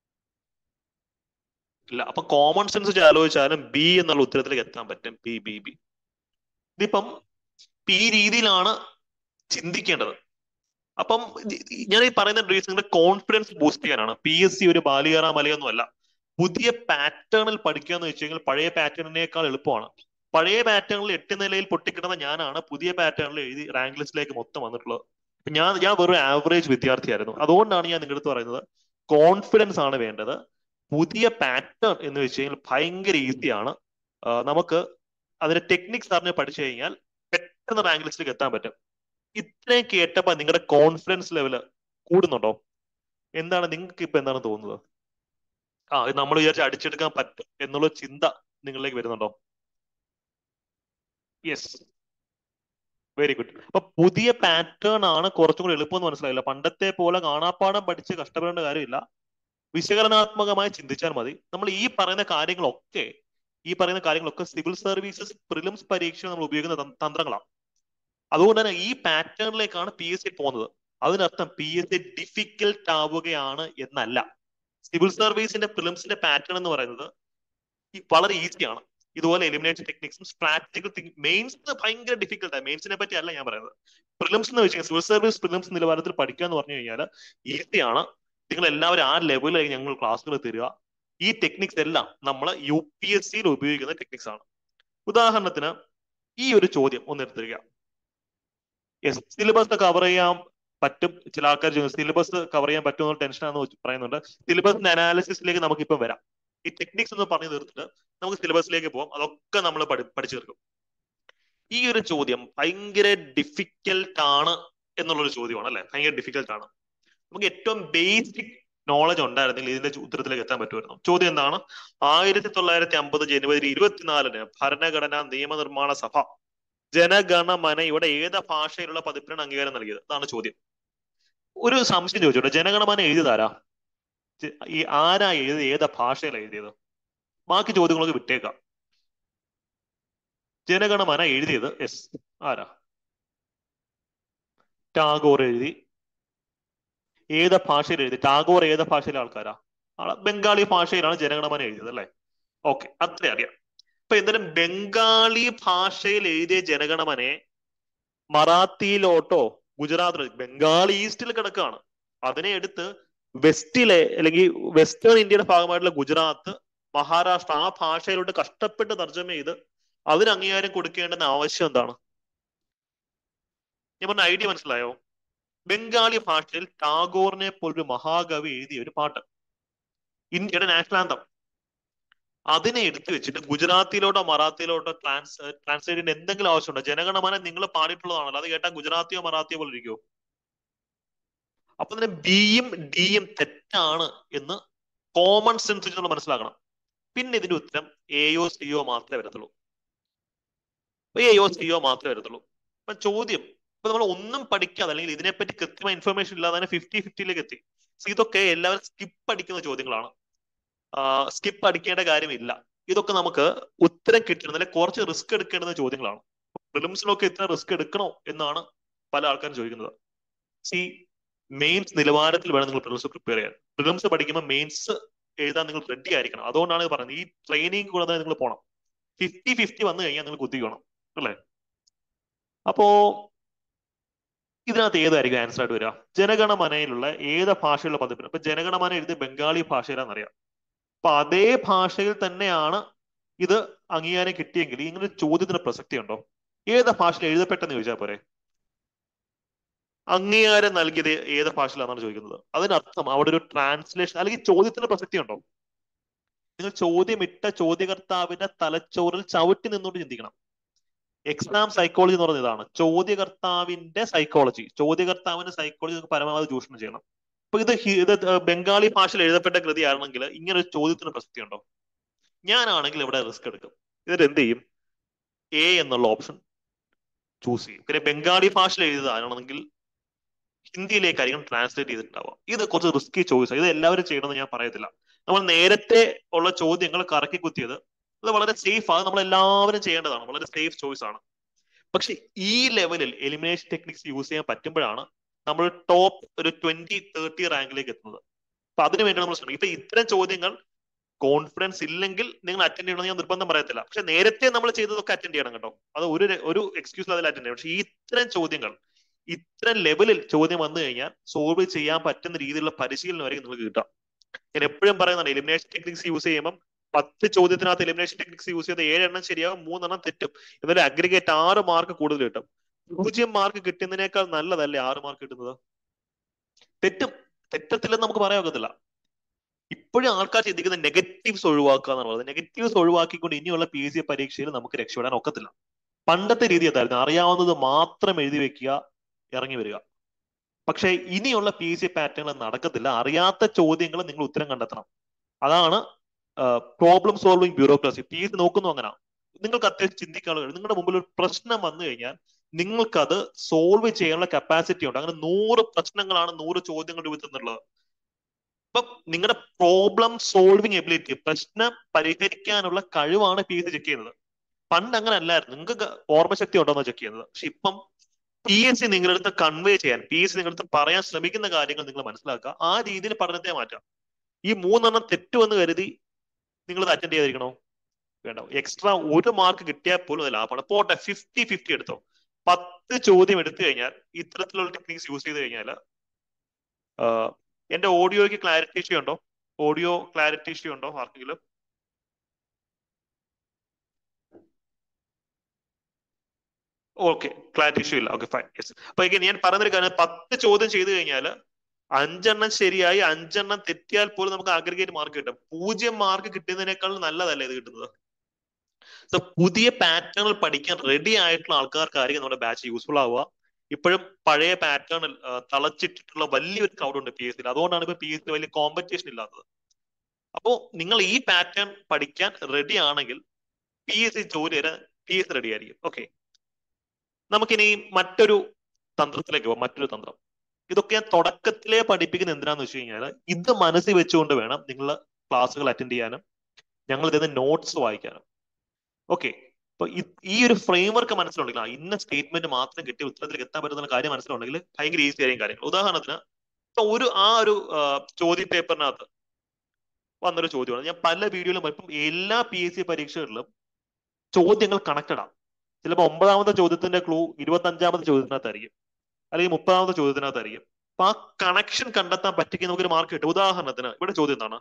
ഇല്ല. അപ്പൊ കോമൺ സെൻസ് ആലോചിച്ചാലും ബി എന്നുള്ള ഉത്തരത്തിലേക്ക് എത്താൻ പറ്റും. ബി. ഇതിപ്പം ഈ രീതിയിലാണ് ചിന്തിക്കേണ്ടത്. അപ്പം ഞാൻ ഈ പറയുന്ന നിങ്ങളുടെ കോൺഫിഡൻസ് ബൂസ്റ്റ് ചെയ്യാനാണ്. PSC ഒരു ബാലികേറ മലയൊന്നും അല്ല. പുതിയ പാറ്റേണിൽ പഠിക്കുക എന്ന് വെച്ച് കഴിഞ്ഞാൽ പഴയ പാറ്റേണിനേക്കാൾ എളുപ്പമാണ്. പഴയ പാറ്റേണിൽ 8 നിലയിൽ പൊട്ടിക്കിടന്ന ഞാനാണ് പുതിയ പാറ്റേണിൽ എഴുതി റാങ്ക് ലിസ്റ്റിലേക്ക് മൊത്തം വന്നിട്ടുള്ളത്. ഞാൻ വെറും ആവറേജ് വിദ്യാർത്ഥിയായിരുന്നു. അതുകൊണ്ടാണ് ഞാൻ നിങ്ങളുടെ അടുത്ത് പറയുന്നത് കോൺഫിഡൻസ് ആണ് വേണ്ടത്. പുതിയ പാറ്റേൺ എന്ന് വെച്ച് കഴിഞ്ഞാൽ ഭയങ്കര ഈസിയാണ്. നമുക്ക് അതിന്റെ ടെക്നിക്സ് അറിഞ്ഞ് പഠിച്ചു കഴിഞ്ഞാൽ പെട്ടെന്ന് റാങ്ക് ലിസ്റ്റിലേക്ക് എത്താൻ പറ്റും. ഇത്രയും കേട്ടപ്പോ നിങ്ങളുടെ കോൺഫിഡൻസ് ലെവല് കൂടുന്നുണ്ടോ? നിങ്ങൾക്ക് ഇപ്പൊ എന്താണ് തോന്നുന്നത്? ഇത് നമ്മൾ വിചാരിച്ച് അടിച്ചെടുക്കാൻ പറ്റും എന്നുള്ള ചിന്ത നിങ്ങളിലേക്ക് വരുന്നുണ്ടോ? Yes, very good. അപ്പൊ പുതിയ പാറ്റേൺ ആണ് കുറച്ചും കൂടി എളുപ്പം എന്ന് മനസ്സിലായില്ല. പണ്ടത്തെ പോലെ കാണാപ്പാടം പഠിച്ച് കഷ്ടപ്പെടേണ്ട കാര്യമില്ല. വിശകലനാത്മകമായി ചിന്തിച്ചാൽ മതി. നമ്മൾ ഈ പറയുന്ന കാര്യങ്ങളൊക്കെ സിവിൽ സർവീസസ് പ്രിലിംസ് പരീക്ഷ നമ്മൾ ഉപയോഗിക്കുന്ന തന്ത്രങ്ങളാണ്. അതുകൊണ്ട് തന്നെ ഈ പാറ്റേണിലേക്കാണ് PSC പോകുന്നത്. അതിനർത്ഥം PSC ഡിഫിക്കൽട്ട് ആവുകയാണ് എന്നല്ല. സിവിൽ സർവീസിന്റെ പ്രിലിംസിന്റെ പാറ്റേൺ എന്ന് പറയുന്നത് വളരെ ഈസിയാണ്. ഇതുപോലെ എലിമിനേഷൻ ടെക്നിക്സും സ്ട്രാറ്റജിക്കൽ മെയിൻസ് ഭയങ്കര ഡിഫിക്കൽട്ടാണ്. മെയിൻസിനെ പറ്റി അല്ല ഞാൻ പറയുന്നത്. പ്രിലിംസ് എന്ന് വെച്ചാൽ സിവിൽ സർവീസ് പ്രിലിംസ് നിലവാരത്തിൽ പഠിക്കുക എന്ന് പറഞ്ഞു കഴിഞ്ഞാൽ ഈസിയാണ്. നിങ്ങൾ എല്ലാവരും ആ ലെവലിലേക്ക് ഞങ്ങൾ ക്ലാസ്സുകൾ തരിക. ഈ ടെക്നിക്സ് എല്ലാം നമ്മൾ UPSCയിൽ ഉപയോഗിക്കുന്ന ടെക്നിക്സ് ആണ്. ഉദാഹരണത്തിന് ഈ ഒരു ചോദ്യം ഒന്ന് എടുത്തിരിക്കുക. സിലബസ് കവർ ചെയ്യാൻ പറ്റും. ചില ആൾക്കാർ സിലബസ് കവർ ചെയ്യാൻ പറ്റുമെന്നുള്ള ടെൻഷനാണെന്ന് പറയുന്നുണ്ട്. സിലബസിന്റെ അനാലിസിസിലേക്ക് നമുക്ക് ഇപ്പം വരാം. ഈ ടെക്നിക്സ് ഒന്ന് പറഞ്ഞു തീർത്തിട്ട് നമുക്ക് സിലബസിലേക്ക് പോകാം. അതൊക്കെ നമ്മൾ പഠിച്ചു തീർക്കും. ഈ ഒരു ചോദ്യം ഭയങ്കര ഡിഫിക്കൽട്ട് ആണ് എന്നുള്ളൊരു ചോദ്യമാണ് അല്ലെ. ഭയങ്കര ഡിഫിക്കൽട്ട് ആണ്. നമുക്ക് ഏറ്റവും ബേസിക് നോളജ് ഉണ്ടായിരുന്നെങ്കിൽ ഇതിന്റെ ഉത്തരത്തിലേക്ക് എത്താൻ പറ്റുമായിരുന്നു. ചോദ്യം എന്താണ്? 1950 ജനുവരി 24 ഭരണഘടനാ നിയമനിർമ്മാണ സഭ ജനഗണമനയുടെ ഏത് ഭാഷയിലുള്ള പതിപ്പിനാണ് അംഗീകാരം നൽകിയത്? അതാണ് ചോദ്യം. ഒരു സംശയം ചോദിച്ചോട്ടെ, ജനഗണമന എഴുതിയതാരാ? ആരാ എഴുതിയത്? ഏതാ ഭാഷയിലാണ് എഴുതിയത്? ബാക്കി ചോദ്യങ്ങളൊക്കെ വിട്ടേക്കാം. ജനഗണമന എഴുതിയത് ആരാ? ടാഗോർ എഴുതി. ഏത് ഭാഷയിൽ എഴുതി? ടാഗോർ ഏത് ഭാഷയിലെ ആൾക്കാരാ? ബംഗാളി ഭാഷയിലാണ് ജനഗണമന എഴുതിയത് അല്ലെ. ഓക്കെ, അത്ര അറിയാം. അപ്പൊ എന്തായാലും ബംഗാളി ഭാഷയിൽ എഴുതിയ ജനഗണമനെ മറാത്തിയിലോട്ടോ ഗുജറാത്തിലോ, ബംഗാൾ ഈസ്റ്റിൽ കിടക്കുകയാണ്, അതിനെ എടുത്ത് വെസ്റ്റിലെ അല്ലെങ്കിൽ വെസ്റ്റേൺ ഇന്ത്യയുടെ ഭാഗമായിട്ടുള്ള ഗുജറാത്ത് മഹാരാഷ്ട്ര ആ ഭാഷയിലോട്ട് കഷ്ടപ്പെട്ട് തർജ്ജമ ചെയ്ത് അതിന് അംഗീകാരം കൊടുക്കേണ്ടെന്ന ആവശ്യം എന്താണ്? ഞാൻ പറഞ്ഞ ഐഡിയ മനസ്സിലായോ? ബംഗാളി ഭാഷയിൽ ടാഗോറിനെ പോലൊരു മഹാകവി എഴുതിയ ഒരു പാട്ട്, ഇന്ത്യയുടെ നാഷണൽ ആന്തം, അതിനെ എടുത്തു വെച്ചിട്ട് ഗുജറാത്തിലോട്ടോ മറാത്തിയിലോട്ടോ ട്രാൻസ്ലേറ്റ് ചെയ്യേണ്ട എന്തെങ്കിലും ആവശ്യമുണ്ടോ? ജനഗണമന നിങ്ങൾ പാടിയിട്ടുള്ളതാണല്ലോ, അത് കേട്ടാൽ ഗുജറാത്തിയോ മറാത്തിയോ പോലെ ഇരിക്കുമോ? അപ്പൊ തന്നെ ബിയും ഡിയും തെറ്റാണ് എന്ന് കോമൺ സെൻസ് വെച്ച് നമ്മൾ മനസ്സിലാക്കണം. പിന്നെ ഇതിന്റെ ഉത്തരം എയോ സിയോ മാത്രമേ വരത്തുള്ളൂ. എയോ സിയോ മാത്രമേ വരത്തുള്ളൂ. അപ്പൊ ചോദ്യം, ഇപ്പൊ നമ്മൾ ഒന്നും പഠിക്കാതെ അല്ലെങ്കിൽ ഇതിനെപ്പറ്റി കൃത്യമായ ഇൻഫർമേഷൻ ഇല്ലാതെ തന്നെ 50-50ലേക്ക് എത്തി. ഇതൊക്കെ എല്ലാവരും സ്കിപ്പ് അടിക്കുന്ന ചോദ്യങ്ങളാണ്. സ്കിപ്പ് അടിക്കേണ്ട കാര്യമില്ല. ഇതൊക്കെ നമുക്ക് ഉത്തരം കിട്ടുന്നതിൽ കുറച്ച് റിസ്ക് എടുക്കേണ്ടുന്ന ചോദ്യങ്ങളാണ്. പ്രിലിംസിലൊക്കെ ഇത്ര റിസ്ക് എടുക്കണോ എന്നാണ് പല ആൾക്കാരും ചോദിക്കുന്നത്. മെയിൻസ് നിലവാരത്തിൽ വേണം നിങ്ങൾ പ്രിലിംസ് പ്രിപ്പയർ ചെയ്യാൻ. പ്രിലിംസ് പഠിക്കുമ്പോൾ മെയിൻസ് എഴുതാൻ നിങ്ങൾ റെഡി ആയിരിക്കണം. അതുകൊണ്ടാണ് പറയുന്നത് ഈ ട്രെയിനിങ് കൂടാതെ നിങ്ങൾ പോകണം. 50-50 വന്നു കഴിഞ്ഞാൽ നിങ്ങൾ കുത്തിക്കണം, അല്ലേ? അപ്പോ ഇതിനകത്ത് ഏതായിരിക്കും ആൻസർ ആയിട്ട് വരിക? ജനഗണമനയിലുള്ള ഏത് ഭാഷയുള്ള പതിപ്പിന്? ഇപ്പൊ ജനഗണമന എഴുതി ബംഗാളി ഭാഷയിലാണെന്നറിയാം. അപ്പൊ അതേ ഭാഷയിൽ തന്നെയാണ് ഇത് അംഗീകാരം കിട്ടിയെങ്കിൽ ഇങ്ങനെ ഒരു ചോദ്യത്തിന് പ്രസക്തി ഉണ്ടോ? ഏത് ഭാഷയിൽ എഴുതപ്പെട്ടെന്ന് ചോദിച്ചാൽ പോരെ? അംഗീകാരം നൽകിയത് ഏത് ഭാഷയിലാണെന്നാണ് ചോദിക്കുന്നത്. അതിനർത്ഥം അവിടെ ഒരു ട്രാൻസ്ലേഷൻ അല്ലെങ്കിൽ ചോദ്യത്തിന് പ്രസക്തി ഉണ്ടോ? നിങ്ങൾ ചോദ്യമിട്ട ചോദ്യകർത്താവിന്റെ തലച്ചോറിൽ ചവിട്ടി നിന്നുകൊണ്ട് ചിന്തിക്കണം. എക്സാം സൈക്കോളജി എന്ന് പറയുന്നത് ഇതാണ്, ചോദ്യകർത്താവിന്റെ സൈക്കോളജി. ചോദ്യകർത്താവിന്റെ സൈക്കോളജി പരമാവധി ചൂഷണം ചെയ്യണം. അപ്പൊ ഇത് ബംഗാളി ഭാഷയിൽ എഴുതപ്പെട്ട കൃതിയാണെങ്കിൽ ഇങ്ങനെ ഒരു ചോദ്യത്തിന് പ്രസക്തി ഉണ്ടോ? ഞാനാണെങ്കിൽ ഇവിടെ റിസ്ക് എടുക്കും. ഇതിൽ എന്ത് ചെയ്യും? എ എന്നുള്ള ഓപ്ഷൻ ചൂസ് ചെയ്യും. പിന്നെ ബംഗാളി ഭാഷയിൽ എഴുതാനാണെങ്കിൽ ഹിന്ദിയിലേക്കായിരിക്കും ട്രാൻസ്ലേറ്റ് ചെയ്തിട്ടുണ്ടാവുക. ഇത് കുറച്ച് റിസ്കി ചോയ്സ്. ഇത് എല്ലാവരും ചെയ്യണമെന്ന് ഞാൻ പറയത്തില്ല. നമ്മൾ നേരത്തെ ഉള്ള ചോദ്യങ്ങൾ കറക്കി കുത്തിയത് അത് വളരെ സേഫ് ആണ്, നമ്മൾ എല്ലാവരും ചെയ്യേണ്ടതാണ്, വളരെ സേഫ് ചോയ്സ് ആണ്. പക്ഷെ ഈ ലെവലിൽ എലിമിനേഷൻ ടെക്നിക്സ് യൂസ് ചെയ്യാൻ പറ്റുമ്പോഴാണ് നമ്മൾ ടോപ്പ് ഒരു 20-30 റാങ്കിലേക്ക് എത്തുന്നത്. അപ്പൊ അതിനു വേണ്ടി നമ്മൾ ശ്രമിക്കും. ഇപ്പൊ ഇത്തരം ചോദ്യങ്ങൾ കോൺഫിഡൻസ് ഇല്ലെങ്കിൽ നിങ്ങൾ അറ്റൻഡ് ചെയ്യണമെന്ന് ഞാൻ നിർബന്ധം പറയത്തില്ല. പക്ഷെ നേരത്തെ നമ്മൾ ചെയ്തതൊക്കെ അറ്റൻഡ് ചെയ്യണം കേട്ടോ. അത് ഒരു എക്സ്ക്യൂസ് അതിൽ അറ്റൻഡ് ചെയ്യണം. പക്ഷെ ഇത്തരം ചോദ്യങ്ങൾ ഇത്തരം ലെവലിൽ ചോദ്യം വന്നു കഴിഞ്ഞാൽ സോൾവ് ചെയ്യാൻ പറ്റുന്ന രീതിയിലുള്ള പരിശീലനം വരെ നിങ്ങൾക്ക് കിട്ടാം. ഞാൻ എപ്പോഴും പറയുന്നതാണ്, എലിമിനേഷൻ ടെക്നിക്സ് യൂസ് ചെയ്യുമ്പോൾ 10 ചോദ്യത്തിനകത്ത് എലിമിനേഷൻ ടെക്നിക്സ് യൂസ് ചെയ്ത് 7 എണ്ണം ശരിയാവും, 3 എണ്ണം തെറ്റും. എന്നാലും അഗ്രിഗേറ്റ് 6 മാർക്ക് കൂടുതൽ കിട്ടും. 0 മാർക്ക് കിട്ടുന്നതിനേക്കാൾ നല്ലതല്ലേ 6 മാർക്ക് കിട്ടുന്നത്? തെറ്റത്തില്ലെന്ന് നമുക്ക് പറയാൻ ഒക്കത്തില്ല. ഇപ്പോഴും ആൾക്കാർ ചിന്തിക്കുന്ന നെഗറ്റീവ്സ് ഒഴിവാക്കുക എന്നാണ് പറയുന്നത്. നെഗറ്റീവ്സ് ഒഴിവാക്കിക്കൊണ്ട് ഇനിയുള്ള PSC പരീക്ഷയിൽ നമുക്ക് രക്ഷപ്പെടാൻ ഒക്കത്തില്ല. പണ്ടത്തെ രീതി എന്തായിരുന്നു? അറിയാവുന്നത് മാത്രം എഴുതി വെക്കുക, ഇറങ്ങി വരിക. പക്ഷെ ഇനിയുള്ള PSC പാറ്റേണുകൾ നടക്കത്തില്ല. അറിയാത്ത ചോദ്യങ്ങൾ നിങ്ങൾ ഉത്തരം കണ്ടെത്തണം. അതാണ് പ്രോബ്ലം സോൾവിങ് ബ്യൂറോക്രസി. PSC നോക്കുന്നു അങ്ങനെ. നിങ്ങൾക്ക് അത്യാവശ്യം ചിന്തിക്കാനുള്ള, നിങ്ങളുടെ മുമ്പിൽ ഒരു പ്രശ്നം വന്നു കഴിഞ്ഞാൽ നിങ്ങൾക്കത് സോൾവ് ചെയ്യാനുള്ള കപ്പാസിറ്റി ഉണ്ട്. അങ്ങനെ 100 പ്രശ്നങ്ങളാണ് 100 ചോദ്യങ്ങൾ രൂപത്തിലുള്ളത്. അപ്പൊ നിങ്ങളുടെ പ്രോബ്ലം സോൾവിങ് എബിലിറ്റി, പ്രശ്നം പരിഹരിക്കാനുള്ള കഴിവാണ് PSC ചെക്ക് ചെയ്യുന്നത്. പണ്ട് അങ്ങനെ അല്ലായിരുന്നു. നിങ്ങൾക്ക് ഓർമ്മശക്തി ഉണ്ടോന്ന് ചെക്ക് ചെയ്യുന്നത്. പക്ഷെ ഇപ്പം PSC നിങ്ങളുടെ അടുത്ത് കൺവേ ചെയ്യാൻ, PSC നിങ്ങളുടെ അടുത്ത് പറയാൻ ശ്രമിക്കുന്ന കാര്യങ്ങൾ നിങ്ങൾ മനസ്സിലാക്കുക. ആ രീതിയിൽ പഠനത്തെ മാറ്റാം. ഈ 3 എണ്ണം തെറ്റുമെന്ന് കരുതി നിങ്ങൾ ഇത് അറ്റൻഡ് ചെയ്തിരിക്കണോ? വേണ്ട. എക്സ്ട്രാ 1 മാർക്ക് കിട്ടിയാൽ പോലും അത് ലാഭമാണ്. പോട്ടെ, 50-50 എടുത്തോ. 10 ചോദ്യം എടുത്തു കഴിഞ്ഞാൽ ഇത്തരത്തിലുള്ള ടെക്നിക്സ് യൂസ് ചെയ്ത് കഴിഞ്ഞാൽ എന്റെ ഓഡിയോയ്ക്ക് ക്ലാരിറ്റി ഇഷ്യൂ ഉണ്ടോ? ഓഡിയോ ക്ലാരിറ്റി ഇഷ്യൂ ഉണ്ടോ ആർക്കെങ്കിലും? ഓക്കെ, ക്ലാരിറ്റി ഇഷ്യൂ ഇല്ല. Okay, fine. യെസ്. അപ്പൊ ഞാൻ പറയുന്നൊരു കാര്യം, 10 ചോദ്യം ചെയ്തു കഴിഞ്ഞാൽ 5 എണ്ണം ശരിയായി 5 എണ്ണം തെറ്റിയാൽ പോലും നമുക്ക് അഗ്രിഗേറ്റ് മാർക്ക് കിട്ടും. 0 മാർക്ക് കിട്ടുന്നതിനേക്കാൾ നല്ലതല്ലേ ഇത് കിട്ടുന്നത്? പുതിയ പാറ്റേണുകൾ പഠിക്കാൻ റെഡി ആയിട്ടുള്ള ആൾക്കാർക്കായിരിക്കും നമ്മുടെ ബാച്ച് യൂസ്ഫുൾ ആവുക. ഇപ്പോഴും പഴയ പാറ്റേണിൽ തളച്ചിട്ടിട്ടുള്ള വലിയൊരു ക്രൗഡ് ഉണ്ട് PSC. അതുകൊണ്ടാണ് ഇപ്പൊ PSC വലിയ കോമ്പറ്റീഷൻ ഇല്ലാത്തത്. അപ്പോ നിങ്ങൾ ഈ പാറ്റേൺ പഠിക്കാൻ റെഡി ആണെങ്കിൽ PSC ജോലി വരെ PSC റെഡി ആയിരിക്കും. ഓക്കെ, നമുക്കിനി മറ്റൊരു തന്ത്രത്തിലേക്ക് പോകാം. മറ്റൊരു തന്ത്രം, ഇതൊക്കെ ഞാൻ തുടക്കത്തിലേ പഠിപ്പിക്കുന്ന എന്തിനാന്ന് വെച്ച് കഴിഞ്ഞാൽ ഇത് മനസ്സിൽ വെച്ചുകൊണ്ട് വേണം നിങ്ങൾ ക്ലാസ്സുകൾ അറ്റൻഡ് ചെയ്യാനും ഞങ്ങൾ ഇതിന് നോട്ട്സ് വായിക്കാനും. ഓക്കെ, അപ്പൊ ഈ ഒരു ഫ്രെയിംവർക്ക് മനസ്സിലുണ്ടെങ്കിൽ, ഇന്ന സ്റ്റേറ്റ്മെന്റ് മാത്രം കിട്ടിയ ഉത്തരത്തിലേക്ക് എത്താൻ പറ്റുന്ന കാര്യം മനസ്സിലുണ്ടെങ്കിൽ ഭയങ്കര ഈസി ആയിരിക്കും കാര്യങ്ങൾ. ഉദാഹരണത്തിന് ഇപ്പൊ ഒരു ചോദ്യ പേപ്പറിനകത്ത് വന്നൊരു ചോദ്യമാണ്. ഞാൻ പല വീഡിയോയിലും ഇപ്പം എല്ലാ PSC പരീക്ഷകളിലും ചോദ്യങ്ങൾ കണക്റ്റഡ് ആണ്. ചിലപ്പോൾ 9ാമത്തെ ചോദ്യത്തിന്റെ ക്ലൂ 25ാമത്തെ ചോദ്യത്തിനകത്തായിരിക്കും, അല്ലെങ്കിൽ 30ാമത്തെ ചോദ്യത്തിനകത്തായിരിക്കും. അപ്പൊ ആ കണക്ഷൻ കണ്ടെത്താൻ പറ്റിയെങ്കിൽ നമുക്കൊരു മാർക്ക് കിട്ടും. ഉദാഹരണത്തിന് ഇവിടെ ചോദ്യം എന്താണ്?